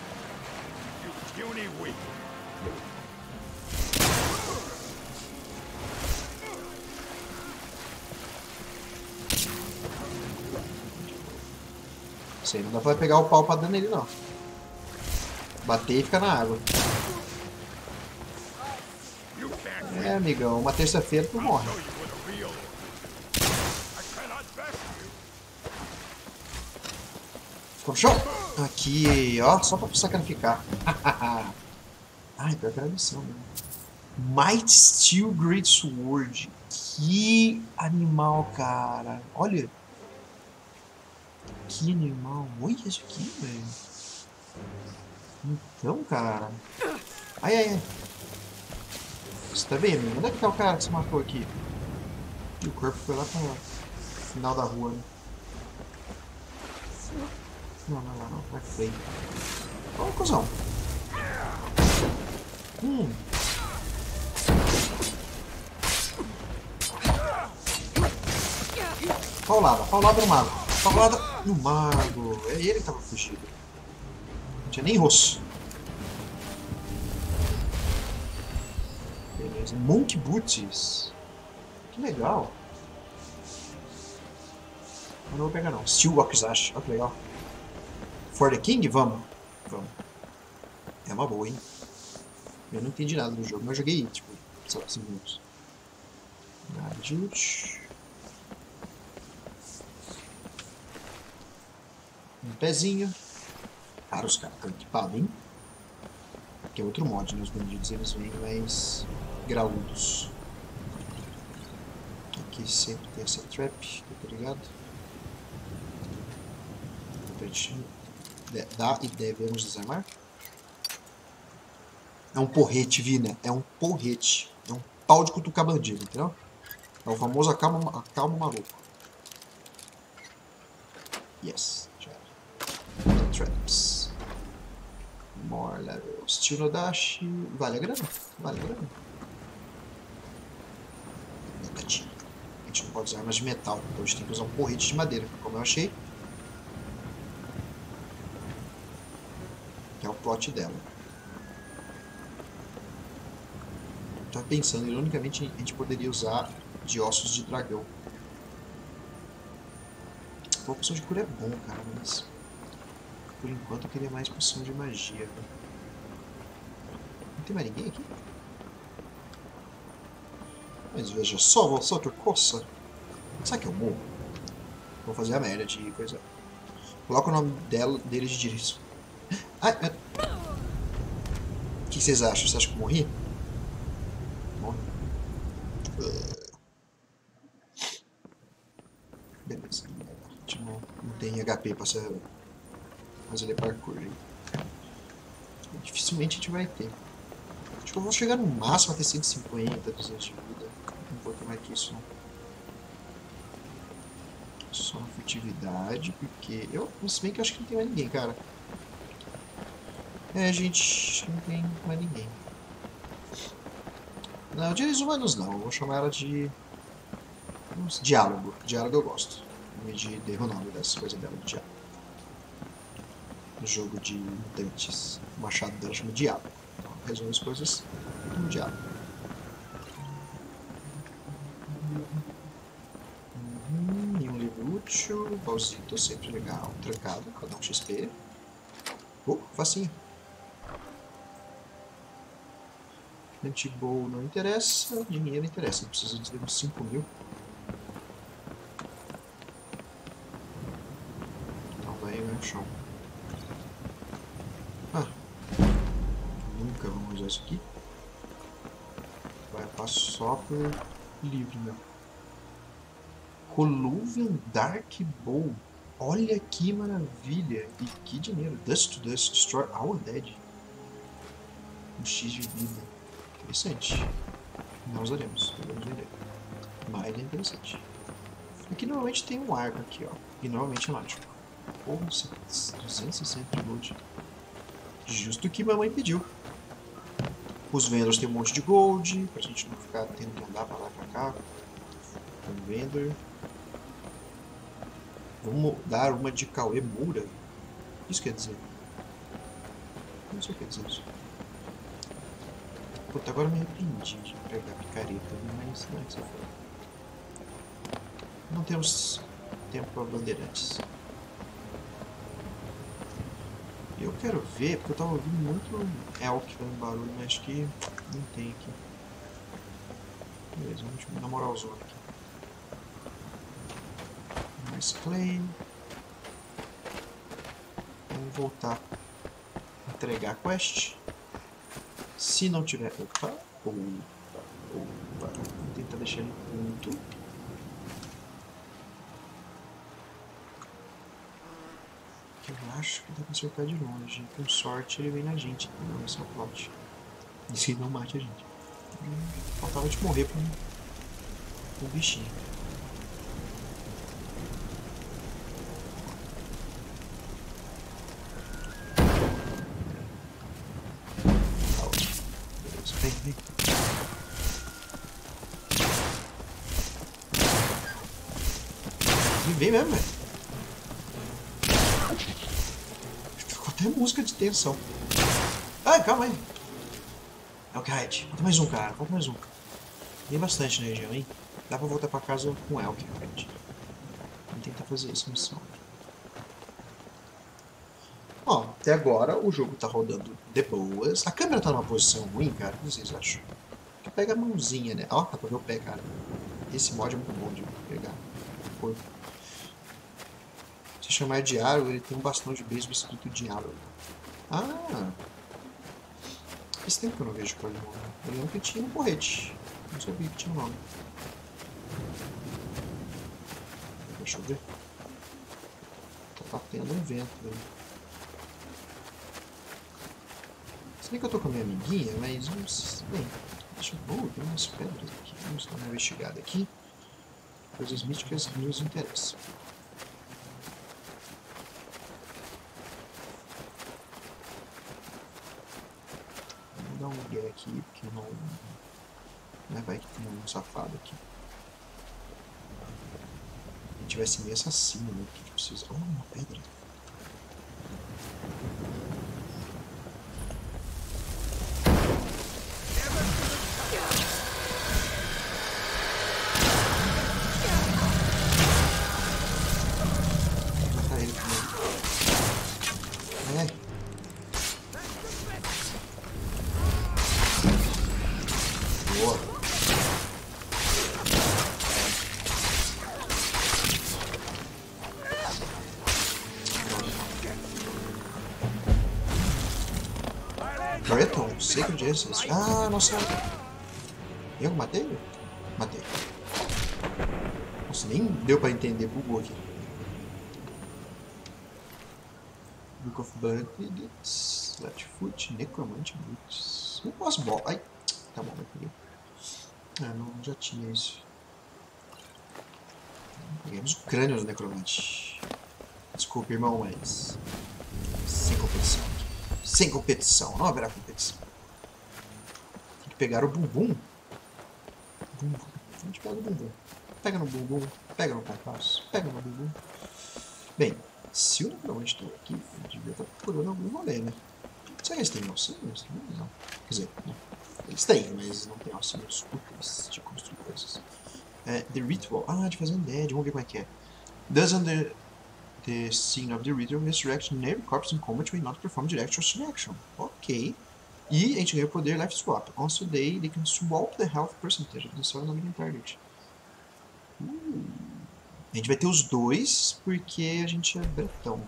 Sei, não dá pra pegar o pau pra dar nele, não. Bater e ficar na água. É, amigão, uma terça-feira tu morre. Ficou no chão? Aqui, ó, só pra sacrificar. Ai, pior que era a missão, né? Might Steel Great Sword. Que animal, cara. Olha. Que animal. Olha isso aqui, velho. Então, cara. Ai, ai, ai. Você tá vendo? Onde é que tá o cara que você matou aqui? E o corpo foi lá para o final da rua, né? Não, não é lá não. Vai freio. Ô, cuzão. Hum. Paulada, paulada no mago. Paulada no mago. É ele que tava fugindo. Não tinha nem rosto. Beleza. Monk Boots. Que legal. Eu não vou pegar não. Steel Wakizashi. Olha que legal. For the King? Vamos. Vamos. É uma boa, hein? Eu não entendi nada do jogo, mas eu joguei, tipo, sei lá, cinco minutos. Gadget. Um pezinho. Cara, os caras estão equipados, hein? Que é outro mod, né? Os bandidos eles vêm mais graúdos. Aqui sempre tem essa trap, tá ligado? A gente dá e devemos desarmar. É um porrete, Vina. É um porrete. É um pau de cutucar bandido, entendeu? É o famoso acalma, acalma maluco. Yes. Já era. Traps. More levels. Steel no dash. Vale a grana? Vale a grana. A gente não pode usar armas de metal. Então a gente tem que usar um porrete de madeira. Como eu achei. Que é o plot dela. Eu tava pensando, ironicamente, a gente poderia usar de ossos de dragão. A poção de cura é bom, cara, mas por enquanto eu queria mais poção de magia. Não tem mais ninguém aqui? Mas veja só, você outra coça. Sabe que eu morro? Vou fazer a merda de coisa. Coloca o nome dela, dele de direito. Ah, ah. O que vocês acham? Você acha que eu morri? Morre. Beleza. A gente não, não tem H P pra ser, fazer parkour, hein? Dificilmente a gente vai ter. Acho que eu vou chegar no máximo a ter cento e cinquenta, duzentos de vida. Não vou ter mais que isso, não. Só na furtividade, porque... Eu, se bem que eu acho que não tem mais ninguém, cara. É, gente, não tem mais ninguém. Não, de humanos não. Eu vou chamar ela de... Diálogo. Diálogo eu gosto. Em vez de The Ronaldo, dessa coisa dela, de diálogo. No jogo de mutantes, o machado dela chama diálogo. Então, resolve as coisas no diálogo. Uhum, e um livro útil. Baúzito, sempre legal. Trancado, para dar um X P. Oh, facinho. Antibowl não interessa, dinheiro interessa. Eu preciso de uns cinco mil. Então vai no chão. Ah, nunca vamos usar isso aqui. Vai passar só por livre, né? Coluvian Dark Bow. Olha que maravilha! E que dinheiro! Dust to Dust, Destroy Our Dead. Um X de vida. Interessante. Não usaremos. Vamos vender. Mas é interessante. Aqui normalmente tem um arco aqui, ó. E normalmente é mágico. Porra, duzentos e sessenta de gold. Justo o que mamãe pediu. Os vendors tem um monte de gold. Pra gente não ficar tendo que andar pra lá e pra cá. Um vendor. Vamos dar uma de Cauê Moura. O que isso quer dizer? Não sei o que quer dizer isso. Puta, agora eu me arrependi de pegar a picareta, mas não é isso. Não temos tempo para bandeirantes. Eu quero ver, porque eu tava ouvindo muito elk fazendo barulho, mas acho que não tem aqui. Beleza, vamos dar moralzona aqui. Mais clay. Vamos voltar a entregar a quest. Se não tiver... Opa! Opa! Opa! Vamos tentar deixar ele pronto. Que eu acho que dá pra acertar de longe. Com sorte ele vem na gente. Não, esse é o plot. E se não mate a gente. Faltava de morrer com o bichinho. Beleza, vem, vem. E vem mesmo, velho. Ficou até música de tensão. Ai, calma aí. É o Kite. Falta mais um, cara. Falta mais um. Tem bastante na região, hein? Dá pra voltar pra casa com Elk, Kite. Vamos tentar fazer essa missão. Ó, até agora o jogo tá rodando de boas. A câmera tá numa posição ruim, cara. O que vocês acham? Porque pega a mãozinha, né? Ó, dá pra ver o pé, cara. Esse mod é muito bom de pegar o corpo. Se chamar de Arrow, ele tem um bastão de beisebol escrito de Arrow. Ah! Esse tempo que eu não vejo Polimon. Eu lembro que tinha um porrete. Não sabia que tinha um nome. Deixa eu ver. Tá batendo um vento aí. Se bem que eu tô com a minha amiguinha, mas não sei. Bem, deixa eu ver. Tem umas pedras aqui. Vamos dar uma investigada aqui. Coisas místicas que nos interessam. Vou dar um guia aqui, porque não. Não vai que tem um safado aqui. Se a gente tivesse meio assassino, né? Que a gente precisa. Oh, uma pedra. Breton, Sacred Essence. Ah, nossa. Eu matei? Matei. Nossa, nem deu pra entender, bugou aqui. Book of Bandits, Left-Foot, Necromante Boots. Um boss-ball. Ai, tá bom, vai pegar. Ah, não, já tinha isso. Pegamos o crânio do Necromante. Desculpa, irmão, mas. Sem competição aqui. Sem competição, não haverá competição. Tem que pegar o bumbum. Bumbum. A gente pega o bumbum. Pega no bumbum, pega no compasso, pega no bumbum. Bem, se o Necromante está aqui, ele devia estar procurando algum rolê, né? Será que eles têm auxílios? Não. Quer dizer, não. Eles têm, mas não têm auxílios úteis de construir coisas. É, the Ritual. Ah, de fazer um dead. Vamos ver como é que é. Doesn't the, the scene of the ritual resurrect near corpse in combat when not perform direct or selection? Ok. E a gente ganha o poder Life Swap. Also, they, they can swap the health percentage of the soul on the target. Uh. A gente vai ter os dois porque a gente é bretão.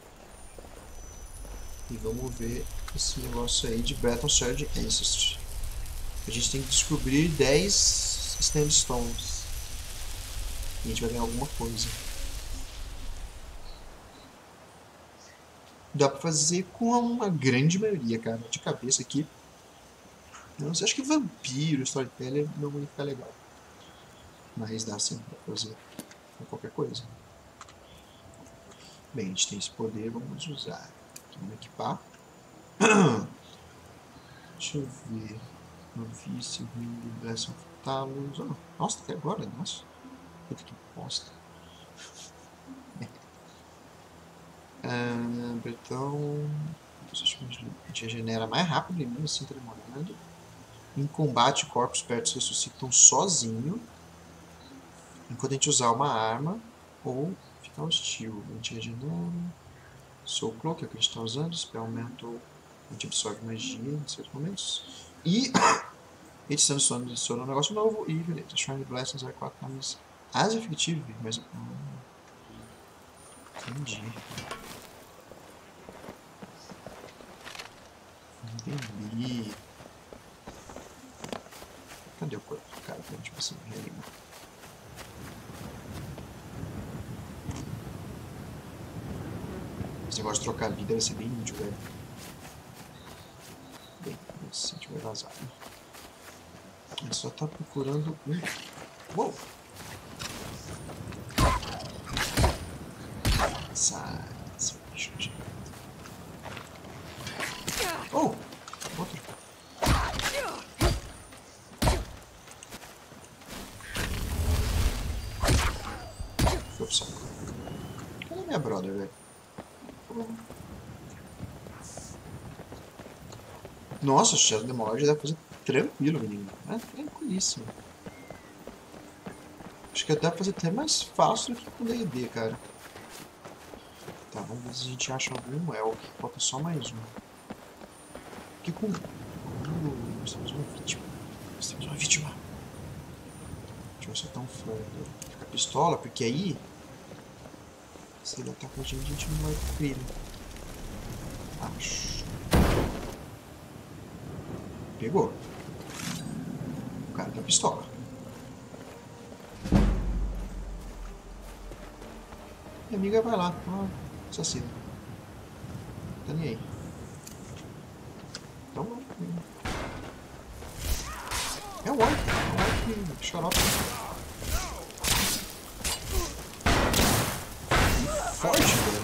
E vamos ver esse negócio aí de Breton Surge Ancestry. A gente tem que descobrir dez Standstones. E a gente vai ganhar alguma coisa. Dá pra fazer com uma grande maioria, cara. De cabeça aqui. Eu acho que vampiro, storyteller não vai ficar legal. Mas dá sim pra fazer com qualquer coisa. Bem, a gente tem esse poder, vamos usar. Aqui, vamos equipar. Deixa eu ver. Novice, Wind, Blessing of Talos. Oh, nossa, até agora, nossa. Puta que bosta. Ah, Bretão. A gente regenera mais rápido e mesmo assim tá demorando. Em combate, corpos perto ressuscitam sozinho. Enquanto a gente usar uma arma ou ficar hostil. A gente regenera. Soul Cloak, é o que a gente está usando. Spell Mental. A gente absorve magia em certos momentos. E edição de sono, sono é um negócio novo. E beleza. Shrine Blessings R quatro times as effective, mas. Hum, entendi. Entendi. Cadê o corpo do cara pra gente conseguir reanimar? Esse negócio de trocar vida vai ser bem útil, velho. Bem, a gente vai vazar, né? Ele só tá procurando um... Uou! Sai, seu bicho de... Oh! Outro. Foi pro saco. Cadê minha brother, velho? Nossa, o Shadow Demolord dá pra fazer tranquilo, menino. É tranquilíssimo. Acho que dá pra fazer até mais fácil do que com D e D, cara. Tá, vamos ver se a gente acha algum Elk. Falta só mais um. Aqui com... Uh, nós temos uma vítima. Nós temos uma vítima. Deixa eu acertar um frango. Fica a pistola, porque aí... se ele atacar a gente, a gente não vai com ele. Acho. Pegou. O cara tá pistola. Minha amiga vai lá. Ah, assassino. Tá nem aí. Então vamos. É o Orc. É o Orc xarope. Forte, velho.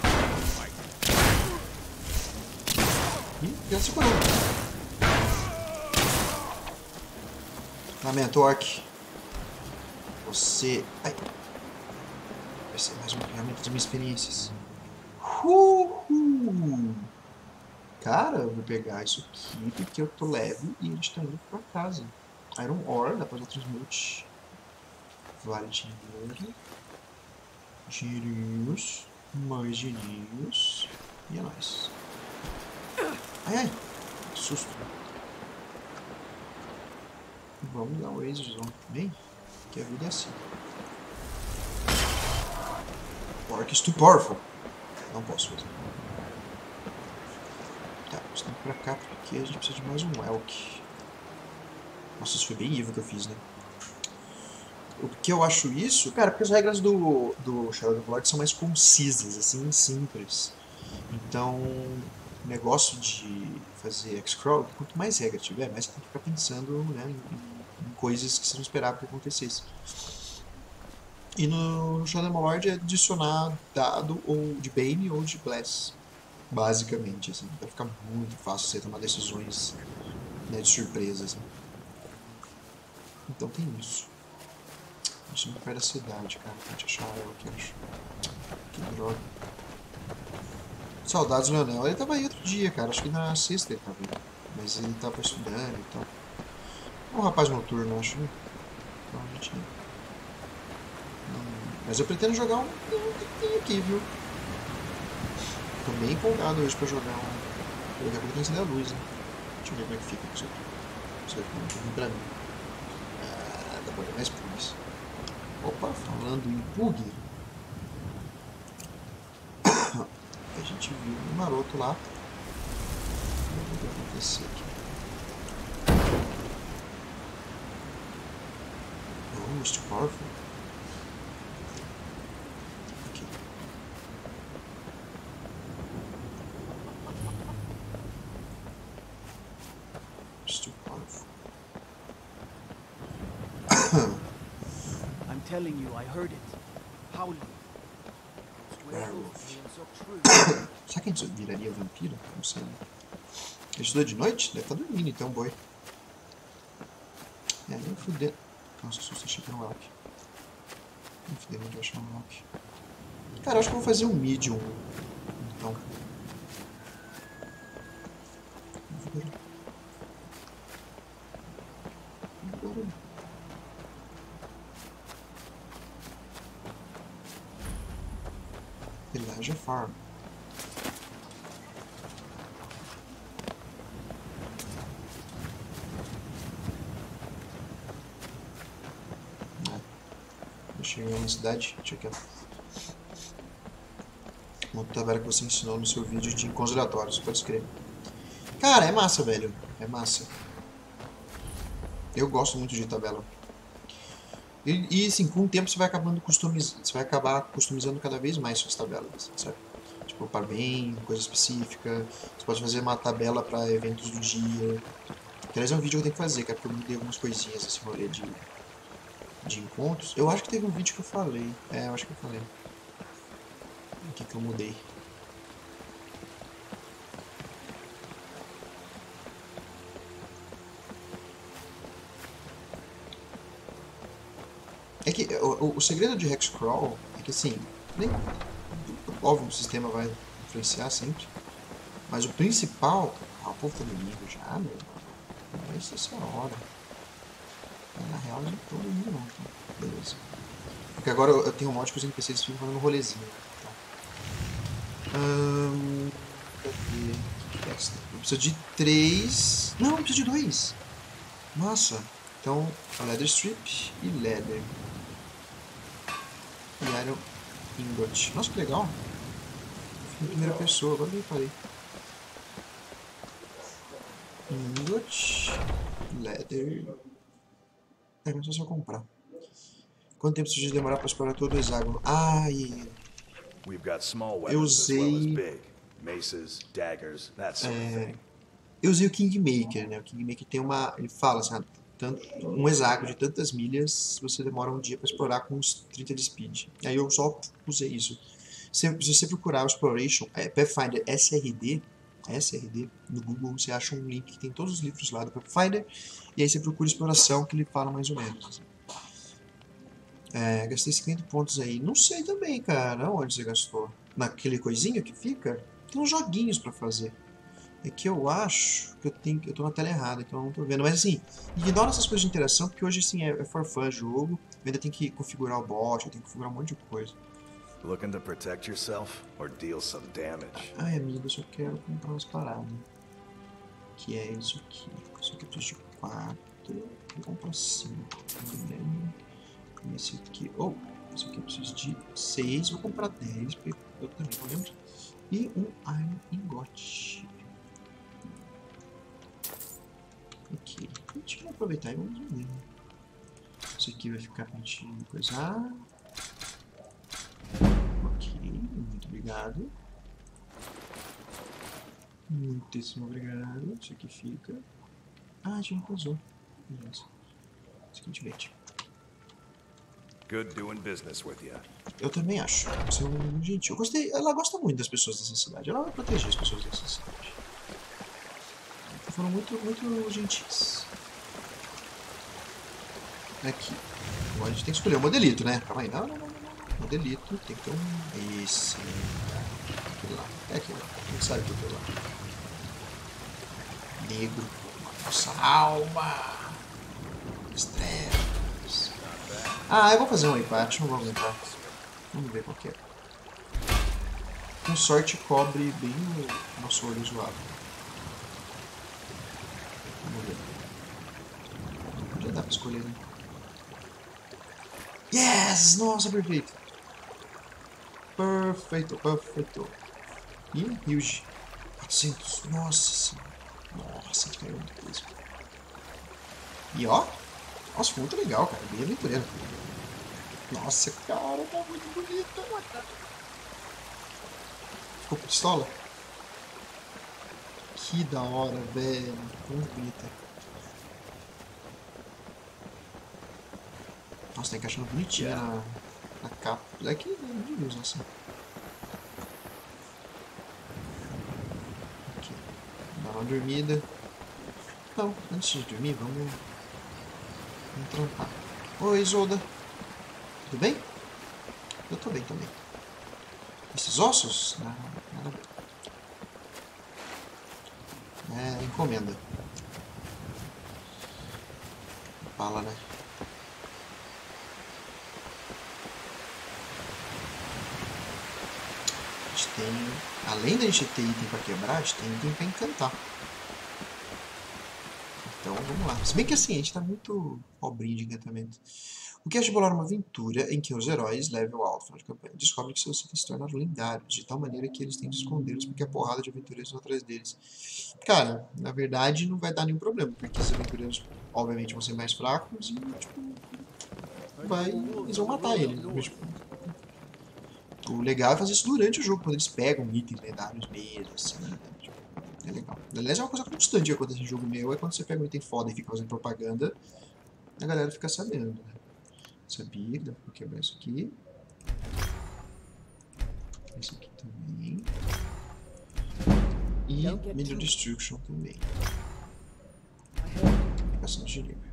Ih, já se curou. Lamento, Orc. Você... Ai. Vai ser mais um ferramenta de minhas experiências. Uhul. Cara, eu vou pegar isso aqui porque eu tô leve e eles estão indo pra casa. Iron Ore, dá pra usar Transmute. Vale dinheiro. Girinhos. Mais girinhos. E é nóis. Ai, ai. Que susto. Vamos dar um Razorzão também, que a vida é assim. Orc is too powerful. Não posso fazer. Tá, vamos ter que ir pra cá porque a gente precisa de mais um Elk. Nossa, isso foi bem evil que eu fiz, né? O que eu acho isso? Cara, porque as regras do, do Shadow Demolord são mais concisas, assim, simples. Então, o negócio de fazer X-Crawl, quanto mais regra tiver, mais você tem que ficar pensando, né, em, em coisas que você não esperava que acontecesse. E no Shadow Demolord é adicionar dado ou de Bane ou de Bless, basicamente, assim. Vai ficar muito fácil você tomar decisões, né, de surpresa, assim. Então tem isso. Isso não perto da cidade, cara. Pra gente achar ela aqui, acho. Que droga. Saudades do Leonel. Ele tava aí outro dia, cara. Acho que na sexta ele tava aí. Mas ele tava estudando e tal. É um rapaz noturno, acho, né? Então a gente... Hum, mas eu pretendo jogar um tempinho aqui, viu? Tô bem empolgado hoje pra jogar um... Daqui a pouco tem que acender a luz, né? Deixa eu ver como é que fica isso aqui. Isso vai ficar muito ruim pra mim. Ah, dá pra ver mais pugs. Opa, falando em pug... A gente viu um maroto lá. Vamos ver o que vai acontecer aqui. Oh, it's too powerful. Aqui. It's too powerful. I'm telling you, I heard it. Howling. Werewolf. Será que a gente viraria vampiro? Não sei. Ele estudou de noite? Deve estar dormindo então, boi. É, nem fudendo. Nossa, só achei que era um Elk. Nem fudendo onde eu achar um Elk. Cara, eu acho que eu vou fazer um medium. Então. Agora. Elijah Farm. Cheguei na cidade, deixa aqui, uma tabela que você ensinou no seu vídeo de encontros aleatórios, pode escrever. Cara, é massa, velho, é massa. Eu gosto muito de tabela. E, e assim, com o tempo você vai acabando customizando, você vai acabar customizando cada vez mais suas tabelas, sabe? Tipo, para bem, coisa específica. Você pode fazer uma tabela para eventos do dia. Que, aliás, é um vídeo que eu tenho que fazer, cara, porque eu mudei algumas coisinhas nesse rolê de, de encontros. Eu acho que teve um vídeo que eu falei. É, eu acho que eu falei. O que que eu mudei? É que o, o, o segredo de Hexcrawl é que, assim, nem, óbvio, o sistema vai influenciar sempre, mas o principal... Ah, o povo tá dormindo já, meu. Essa é a hora. Na real, eu não tô dormindo não, tá? Beleza. Porque agora eu tenho um mod que os N P Cs ficam fazendo rolezinho, né? Então. Hum, cadê? Eu preciso de três... Não, eu preciso de dois. Nossa. Então, Leather Strip e Leather. E Iron Ingot. Nossa, que legal. Fui em primeira pessoa, agora que eu parei. Ingot. Leather. É, não sei se eu comprar. Quanto tempo precisa demorar para explorar todo o hexágono? Ah, e... Eu usei... É... Eu usei o Kingmaker, né? O Kingmaker tem uma... Ele fala assim, tanto... um hexágono de tantas milhas, você demora um dia para explorar com uns trinta de speed. Aí eu só usei isso. Se você procurar o Exploration, é, Pathfinder S R D, S R D, no Google, você acha um link que tem todos os livros lá do Pathfinder, e aí você procura exploração, que ele fala mais ou menos. É, gastei cinquenta pontos aí. Não sei também, cara, onde você gastou. Naquele coisinha que fica? Tem uns joguinhos pra fazer. É que eu acho que eu, tenho, eu tô na tela errada, então eu não tô vendo. Mas assim, ignora essas coisas de interação, porque hoje assim é, é for fun jogo. Eu ainda tenho que configurar o bot, eu tenho que configurar um monte de coisa. Looking to protect yourself or deal some damage? Ai, amigo, eu só quero comprar umas paradas. Que é isso aqui. Isso aqui eu preciso de quatro. Vou comprar cinco. Esse aqui. Oh, esse aqui eu preciso de seis. Vou comprar dez, porque eu também não lembro. E um Iron Ingot. Ok. A gente vai aproveitar e vamos vender. Isso aqui vai ficar pra gente coisar. Ok, muito obrigado. Muitíssimo obrigado. Isso aqui fica. Ah, a gente não coisou. Beleza. Isso aqui a gente vende. Good doing business with you. Eu também acho. Você é um gentil. Eu gostei. Ela gosta muito das pessoas dessa cidade. Ela vai proteger as pessoas dessa cidade. Foram muito, muito gentis. Aqui. Agora a gente tem que escolher o modelito, né? Calma aí. Não, não, não, não. Modelito tem que ter um. Esse. Aquele lá. É aquele lá. A gente sabe o que é aquele lá. Negro. Nossa alma. Estrelas. Ah, eu vou fazer um empate. Não vou aguentar. Vamos ver qual que é. Com sorte cobre bem o nosso olho zoado. Vamos ver. Já dá pra escolher, né? Yes! Nossa, perfeito. Perfeito, perfeito. E huge. quatrocentos. Nossa senhora. Nossa, caiu muito coisa. E ó. Nossa, foi muito legal, cara. Bem aventureiro. Nossa, cara, tá muito bonito. Ficou pistola? Que da hora, velho. Muito bonita. Nossa, tá encaixando bonitinho na, na capa. Daqui não devia usar assim. Aqui. Dá uma dormida. Não, antes de dormir, vamos. Vamos trampar. Oi, Isolda. Tudo bem? Eu tô bem também. Esses ossos? Não, nada a ver. É, encomenda. Fala, né? A gente tem... Além da gente ter item pra quebrar, a gente tem item pra encantar. Então, vamos lá. Se bem que assim, a gente tá muito pobrinho de encantamento. O que acha de bolar uma aventura em que os heróis, level alto, final de campanha, descobrem que seus itens se tornaram lendários, de tal maneira que eles têm de escondê-los porque a porrada de aventureiros estão atrás deles. Cara, na verdade não vai dar nenhum problema, porque esses aventureiros, obviamente, vão ser mais fracos e, tipo, vai, eles vão matar eles. Mas, tipo, o legal é fazer isso durante o jogo, quando eles pegam itens lendários mesmo, assim, né? Tipo, É legal. Aliás, é uma coisa constante que acontece em jogo meu, é quando você pega um item foda e fica fazendo propaganda, a galera fica sabendo, né? Sabia que dá pra quebrar isso aqui. Esse aqui também. E Mineral Destruction também. Bastante de nível.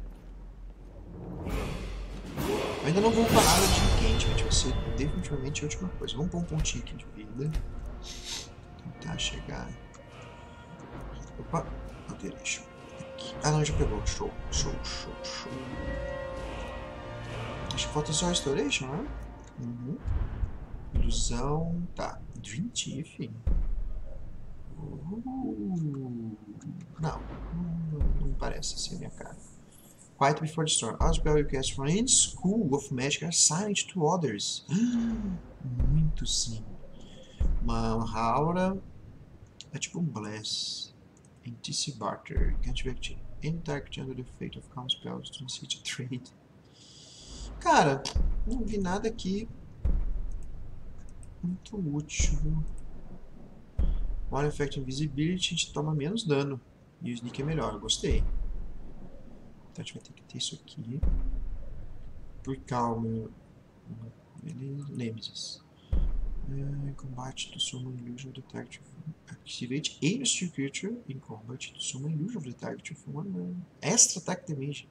Eu ainda não vou upar nada de engagement, vai ser definitivamente a última coisa. Vamos pôr um pontinho aqui de vida. Tentar chegar. Opa, alteration. Aqui. Ah não, já pegou. Show, show, show, show. Acho que falta só restoration, né? Uhum. Ilusão. Tá. Dream Thief. Uh, não, não, não parece ser a minha cara. Quiet Before the Storm. All spell you cast from any school of magic are silent to others. Muito sim. Uma aura é tipo um bless. Antici Barter. Can't be active. Any target under the fate of calm spells to incite a trade. Cara, não vi nada aqui muito útil. One Effect Invisibility, a gente toma menos dano. E o Sneak é melhor, eu gostei. Então a gente vai ter que ter isso aqui. Por calma. Nemesis. Uh, combate to summon illusion of the target. Activate aim to creature in combat to summon illusion of the target of one extra attack damage.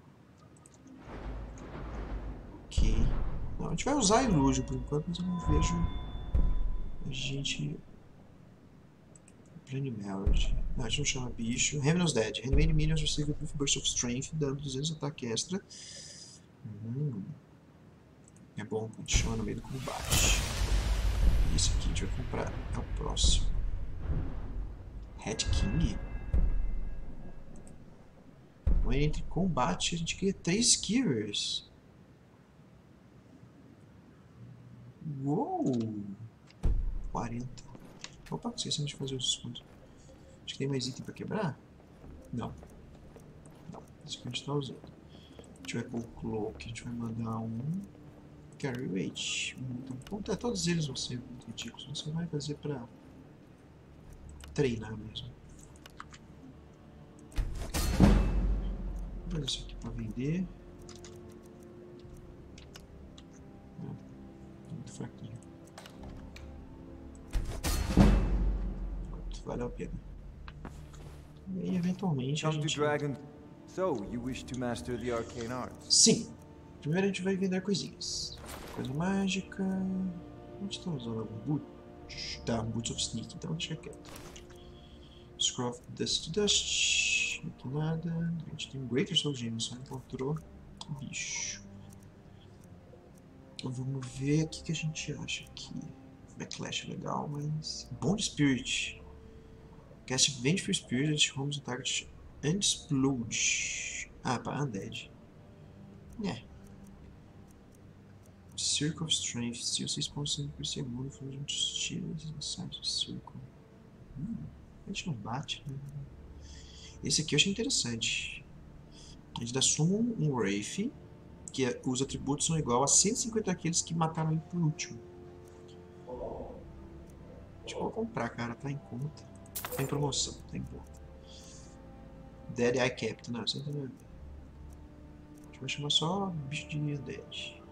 Ok. Não, a gente vai usar illusion por enquanto, mas eu não vejo a gente. Plain Melody. Não, a gente não chama bicho. Heaven's Dead. Handmade Minions receive a brief burst of strength, dando duzentos de ataque extra. Hum. É bom, adiciona no meio do combate. Esse aqui a gente vai comprar. É o próximo. Hat King. Mas entre combate a gente cria três skivers. Uou! quarenta. Opa, esquecemos de fazer os descontos. Acho que tem mais item pra quebrar? Não. Não, isso que a gente tá usando. A gente vai pôr o Cloak, a gente vai mandar um Carry Weight. Então, todos eles vão ser muito ridículos. Você vai fazer pra treinar mesmo. Vou fazer isso aqui pra vender. Não, muito fraquinho. Valeu a pena. E eventualmente a gente... Dragon. So, you wish to master the arcane arts? Sim. Primeiro a gente vai vender coisinhas. Coisa mágica... A gente tá usando algum boot? Tá, um Boots of Sneak, então deixa quieto. Scroll of Dust to Dust. Aqui nada. A gente tem um Greater Soul Gem, só encontrou um bicho. Então vamos ver o que, que a gente acha aqui. Backlash é legal, mas... Bond Spirit. Cast Vengeful Spirit, homes o target and explode. Ah, para Undead. É. Circle of Strength, steal seis pontos por segundo, faz um tiro inside the circle. Hum, a gente não bate, né? Esse aqui eu achei interessante. A gente dá summon um Wraith, que é, os atributos são igual a cento e cinquenta aqueles que mataram ele por último. Acho que eu vou comprar, cara, tá em conta. Tá em promoção, tá em conta. Dead Eye Captain, não, cento e noventa. A gente vai chamar só bicho de Undead.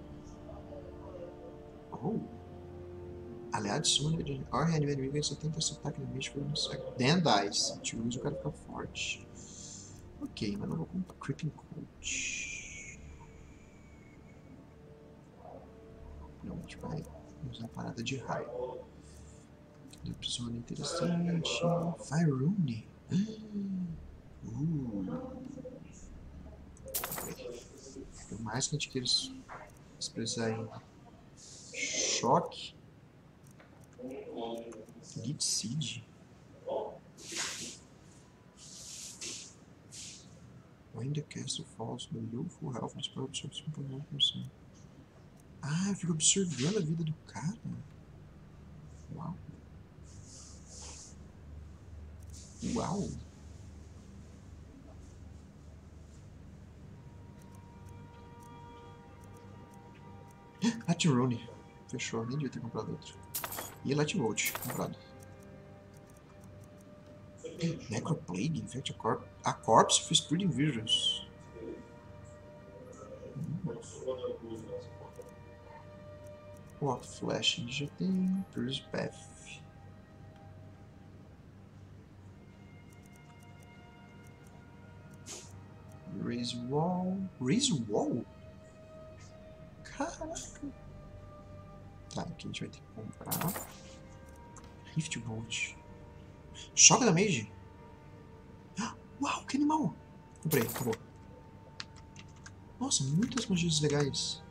Oh! Aliado, summon de Our Enemy Enemy setenta esse ataque de bicho por um saco. Dan Dice. A gente usa, o cara fica forte. Ok, mas não vou comprar. Creeping Coach. Não, a gente vai usar a parada de raio. Persona interessante. Fire Rune. Uh. Por mais que a gente queira expressar em choque. Git Seed. When the caster falls below full health, mas pode absorver cinco ponto nove por cento. Ah, fica absorvendo a vida do cara. Uau. Uau! Latirone. Fechou, nem devia ter comprado outro. E Lightbolt, comprado. Necroplague, infect a, corp a corpse with spreading virus. Walk Flash já tem. Pierce Path. Raise Wall. Raise Wall? Caraca. Tá, aqui a gente vai ter que comprar. Rift Bolt. Choque da Mage. Uau, que animal. Comprei, acabou. Nossa, muitas magias legais.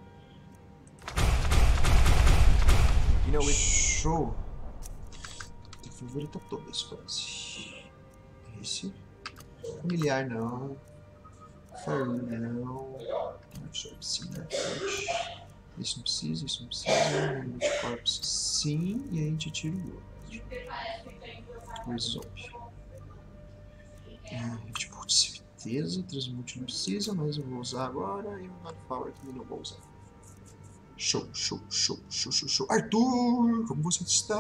You know, it's Show. Tem que favoritar todas, quase. Esse. Familiar não. Fire não. Sim, né? Esse não precisa, esse não precisa. Limit Corpse sim. E a gente tira o outro. Resolve. Ah, tipo, de certeza. Transmute não precisa, mas eu vou usar agora. E o Nightflower também não vou usar. Show, show, show, show, show, show. Arthur, como você está?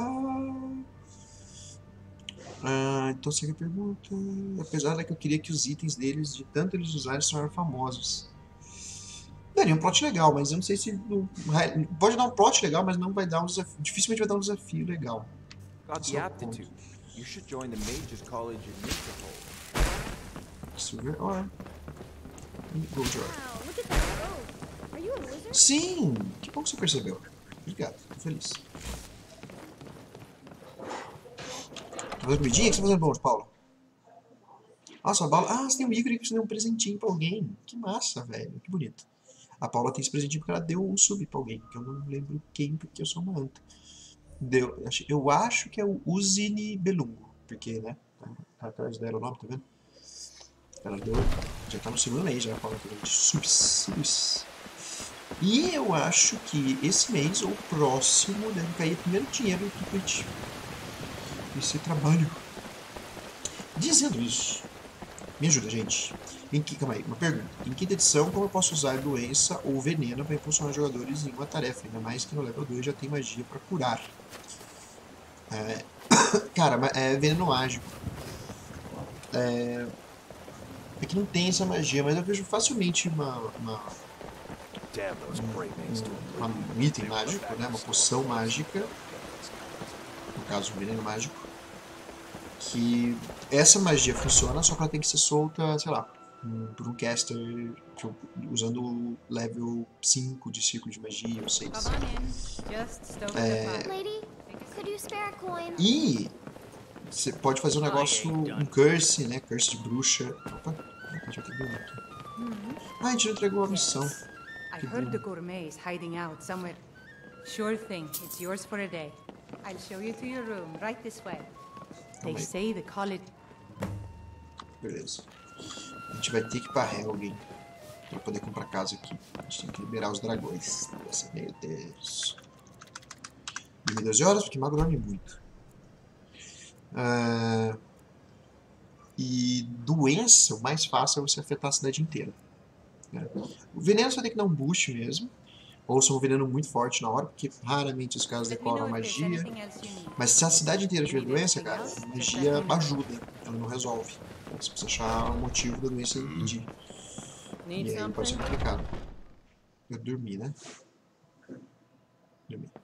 Ah, então segue a pergunta. Apesar da que eu queria que os itens deles, de tanto eles usarem, se tornaram famosos. Daria um plot legal, mas eu não sei se... Pode dar um plot legal, mas não vai dar um desafio. Dificilmente vai dar um desafio legal. got the aptitude. You should join the Mages College in Winterhold. Silver Ore. E Gold Ore. Wow, look at that rope. Are you a wizard? Sim! Que bom que você percebeu. Obrigado, tô feliz. Tá fazendo comidinha? O que você tá fazendo bom, Paulo? Nossa, a Paula... Ah, você tem um ícone que você deu um presentinho pra alguém. Que massa, velho. Que bonito. A Paula tem esse presentinho porque ela deu um sub pra alguém. Que eu não lembro quem, porque eu sou uma anta. Deu... Eu acho que é o Uzini Belungo. Porque, né? Tá atrás dela o nome, tá vendo? Ela deu... Já tá no segundo mês, já, a Paula. Subs, subs. E eu acho que esse mês ou o próximo deve cair primeiro dinheiro do Twitch. Esse trabalho. Dizendo isso, me ajuda, gente. Em que, calma aí, uma pergunta. Em quinta edição, como eu posso usar doença ou veneno para impulsionar jogadores em uma tarefa? Ainda mais que no level dois já tem magia para curar. É... Cara, é veneno mágico. É... é que não tem essa magia, mas eu vejo facilmente uma... uma... Um, um, um item mágico, né? Uma poção mágica, no caso um veneno mágico, que essa magia funciona, só que ela tem que ser solta, sei lá, um, por um caster usando o level cinco de ciclo de magia ou seis. É, e você pode fazer um negócio, um curse, né? Curse de bruxa. Opa, a gente vai ter que dormir aqui. Ah, a gente não entregou a missão. I heard the gourmet is hiding out somewhere. Sure thing, it's yours for a day. I'll show you to your room, right this way. They say the college... Beleza. A gente vai ter que ir pra Helgen pra poder comprar casa aqui. A gente tem que liberar os dragões. Nossa, meu Deus. Dormir doze horas, porque mago dorme muito. Ah, e doença, o mais fácil é você afetar a cidade inteira. O veneno você vai ter que dar um boost mesmo, ou se é um veneno muito forte na hora, porque raramente os caras decoram a magia. Mas se a cidade inteira tiver doença, cara, a magia ajuda, ela não resolve. Você precisa achar o motivo da doença impedir. E aí pode ser complicado. Eu dormi, né? Dormi.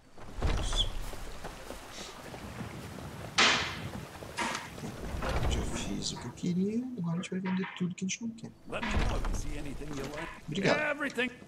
Fiz o que eu queria, agora a gente vai vender tudo que a gente não quer. Obrigado.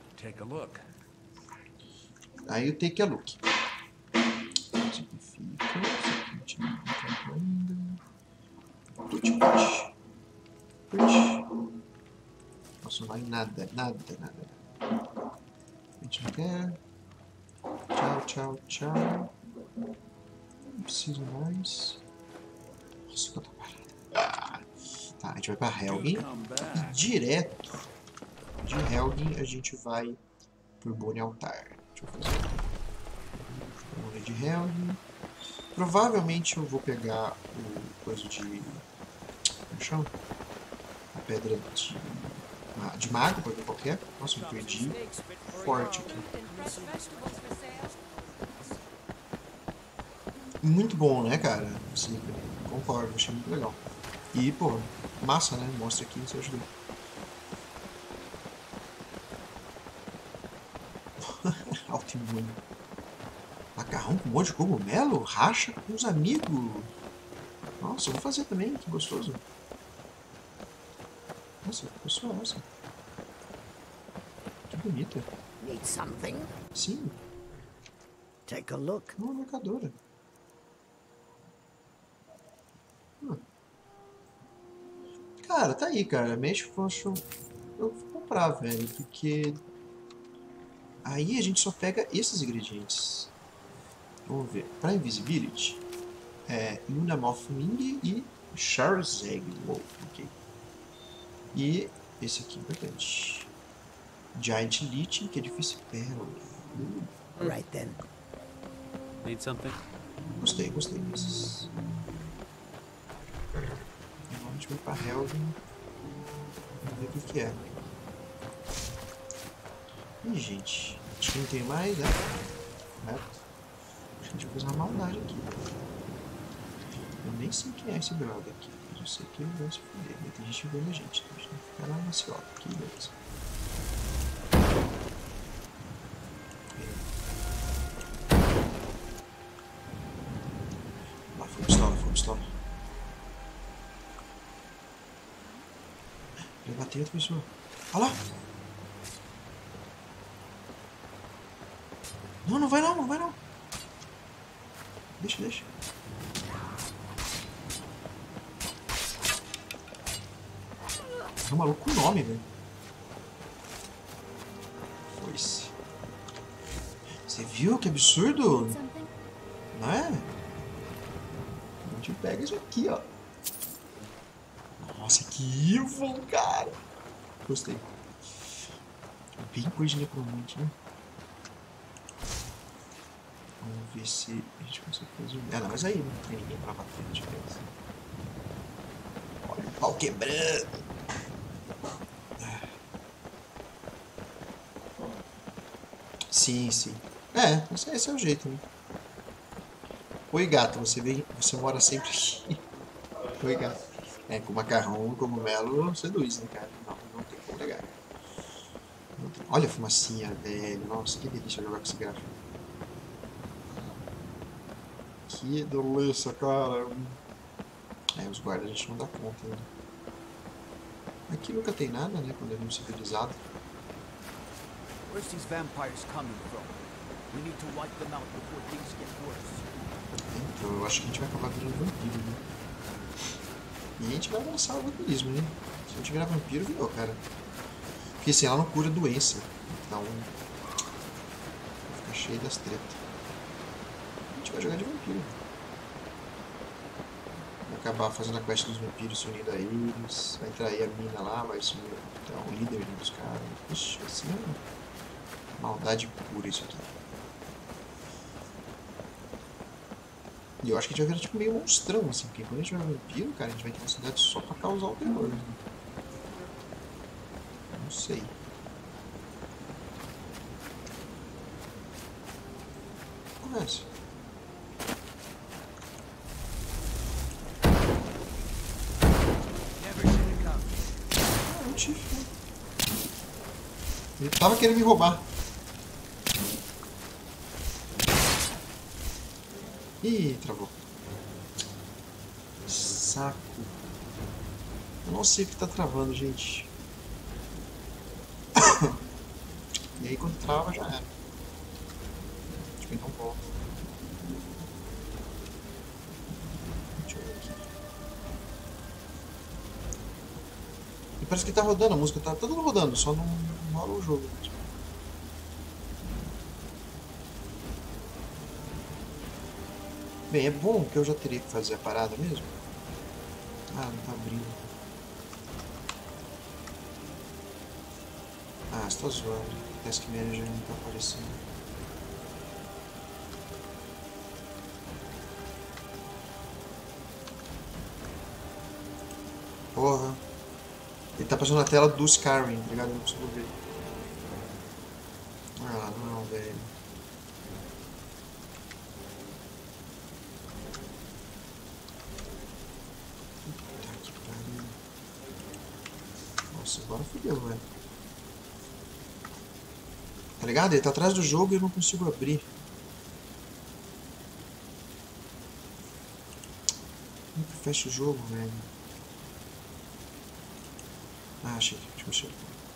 Aí eu take a look. Significa. Isso aqui não tem ainda. Put, put. Put. Nossa, não vai nada, nada, nada. A gente não quer. Tchau, tchau, tchau. Não preciso mais. Nossa, quanta parada. Tá, a gente vai pra Helgen e direto de Helgen a gente vai pro Bone Altar. Deixa eu fazer uma de Helgen. Provavelmente eu vou pegar o coisa de... como chama? A pedra de, de mago, pra ver qual que é. Nossa, eu perdi forte aqui. Muito bom, né, cara? Sim, concordo, achei muito legal. E, pô, massa, né? Mostra aqui, você ajudou. Altimônio. Macarrão com molho de cogumelo? Racha com os amigos. Nossa, eu vou fazer também, que gostoso. Nossa, que gostoso. Que bonita. Need something? Sim, Take a look. uma locadora. Hum. Cara, tá aí, cara. Mexe, poxa, eu vou comprar, velho, porque aí a gente só pega esses ingredientes. Vamos ver. Para Invisibility, é Luna Mothming e Charles Egg. Wow, ok. E esse aqui é importante. Giant Lich, que é difícil pérola. Uh, Right then. Need something? gostei, gostei desses. Agora a gente vai pra Helgen. Vamos ver o que, que é. Ih, gente. Acho que não tem mais, né? Certo? Acho que a gente vai fazer uma maldade aqui. Eu nem sei quem é esse brother aqui. Mas eu sei que ele vai se fuder. Né? Tem gente vendo a gente. Então a gente tem que ficar lá na ciota aqui, beleza. Lá, foi pistola, foi pistola. Já bateu outra pessoa. Olha lá! Não, não vai não, não vai não. Deixa, deixa. É um maluco com nome, velho. Foi-se. Você viu que absurdo? Something? Não é? A gente pega isso aqui, ó. Nossa, que evil, cara. Gostei. Bem coisa de necromante, né? Vamos ver se a gente consegue fazer um... Ah, não, mas aí não tem ninguém pra bater de diferença. Olha o pau quebrando. Sim, sim. É, esse, esse é o jeito, né? Oi, gato, você vem, você mora sempre aqui. Oi, gato. É, com macarrão, cogumelo, seduz, né, cara? Não, não tem como negar. Não tem... Olha a fumacinha, velho. Nossa, que delícia jogar com esse gráfico. Que delícia, cara. É, os guardas a gente não dá conta, né? Aqui nunca tem nada, né? Quando é muito civilizado. Where's these vampires coming from? We need to wipe them out before things get worse. Então, eu acho que a gente vai acabar virando vampiro, né? E a gente vai avançar o vampirismo, né? Se a gente virar vampiro, virou, cara. Porque assim, ela não cura doença. Então, fica cheio das tretas. A gente vai jogar de vampiro. Vai acabar fazendo a quest dos vampiros, se unindo a eles. Vai trair a mina lá, vai se unir então, o líder dos caras. Ixi, assim é maldade pura isso aqui. E eu acho que a gente vai virar tipo meio monstrão, assim, porque quando a gente vai vampiro, cara, a gente vai ter uma cidade só pra causar o terror. Né? Não sei. Começa. Ah, um chifre. Ele tava querendo me roubar. Ih, travou. Saco. Eu não sei o que tá travando, gente. E aí quando trava já era. Acho que não volta. Deixa eu ver aqui. E parece que tá rodando, a música tá tudo rodando, só não, não rola o jogo. Bem, é bom que eu já teria que fazer a parada mesmo. Ah, não tá abrindo. Ah, você tá zoando. Task Manager não tá aparecendo. Porra. Ele tá passando na tela do Skyrim, tá ligado? Eu não consigo ver. Ah, não, velho. Nossa, agora fodeu, velho. Tá ligado? Ele tá atrás do jogo e eu não consigo abrir. Como que fecha o jogo, velho? Ah, achei. Deixa eu mexer.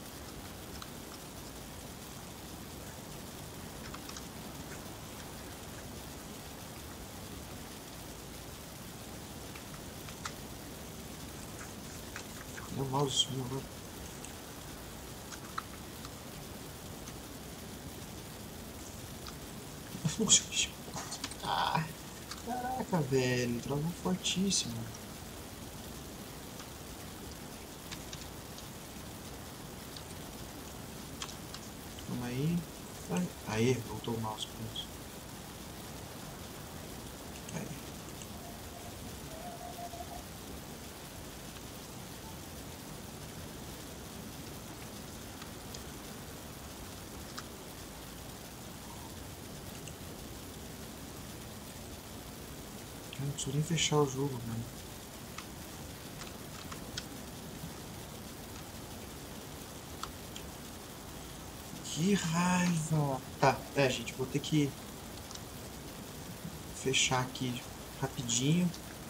Meu mouse sumiu agora. Eu não consigo mexer. Ah, caraca, velho. Travou fortíssimo. Calma aí. Vai. Aí, voltou o mouse. Pronto. Aí. Eu não preciso nem fechar o jogo, velho. Que raiva! Tá, é, gente, vou ter que fechar aqui rapidinho.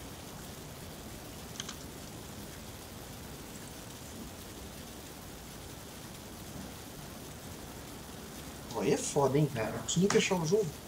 Ó, aí é foda, hein, cara. Não preciso nem fechar o jogo.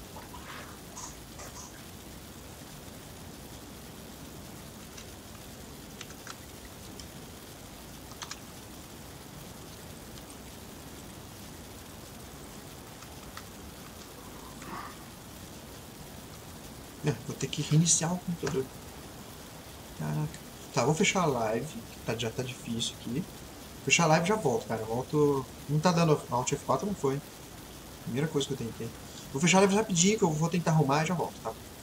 É, vou ter que reiniciar o computador. Caraca. Tá, vou fechar a live, que tá, já tá difícil aqui. Fechar a live e já volto, cara. Volto. Não tá dando Alt F quatro, não foi. Primeira coisa que eu tentei. Vou fechar a live rapidinho, que eu vou tentar arrumar e já volto, tá?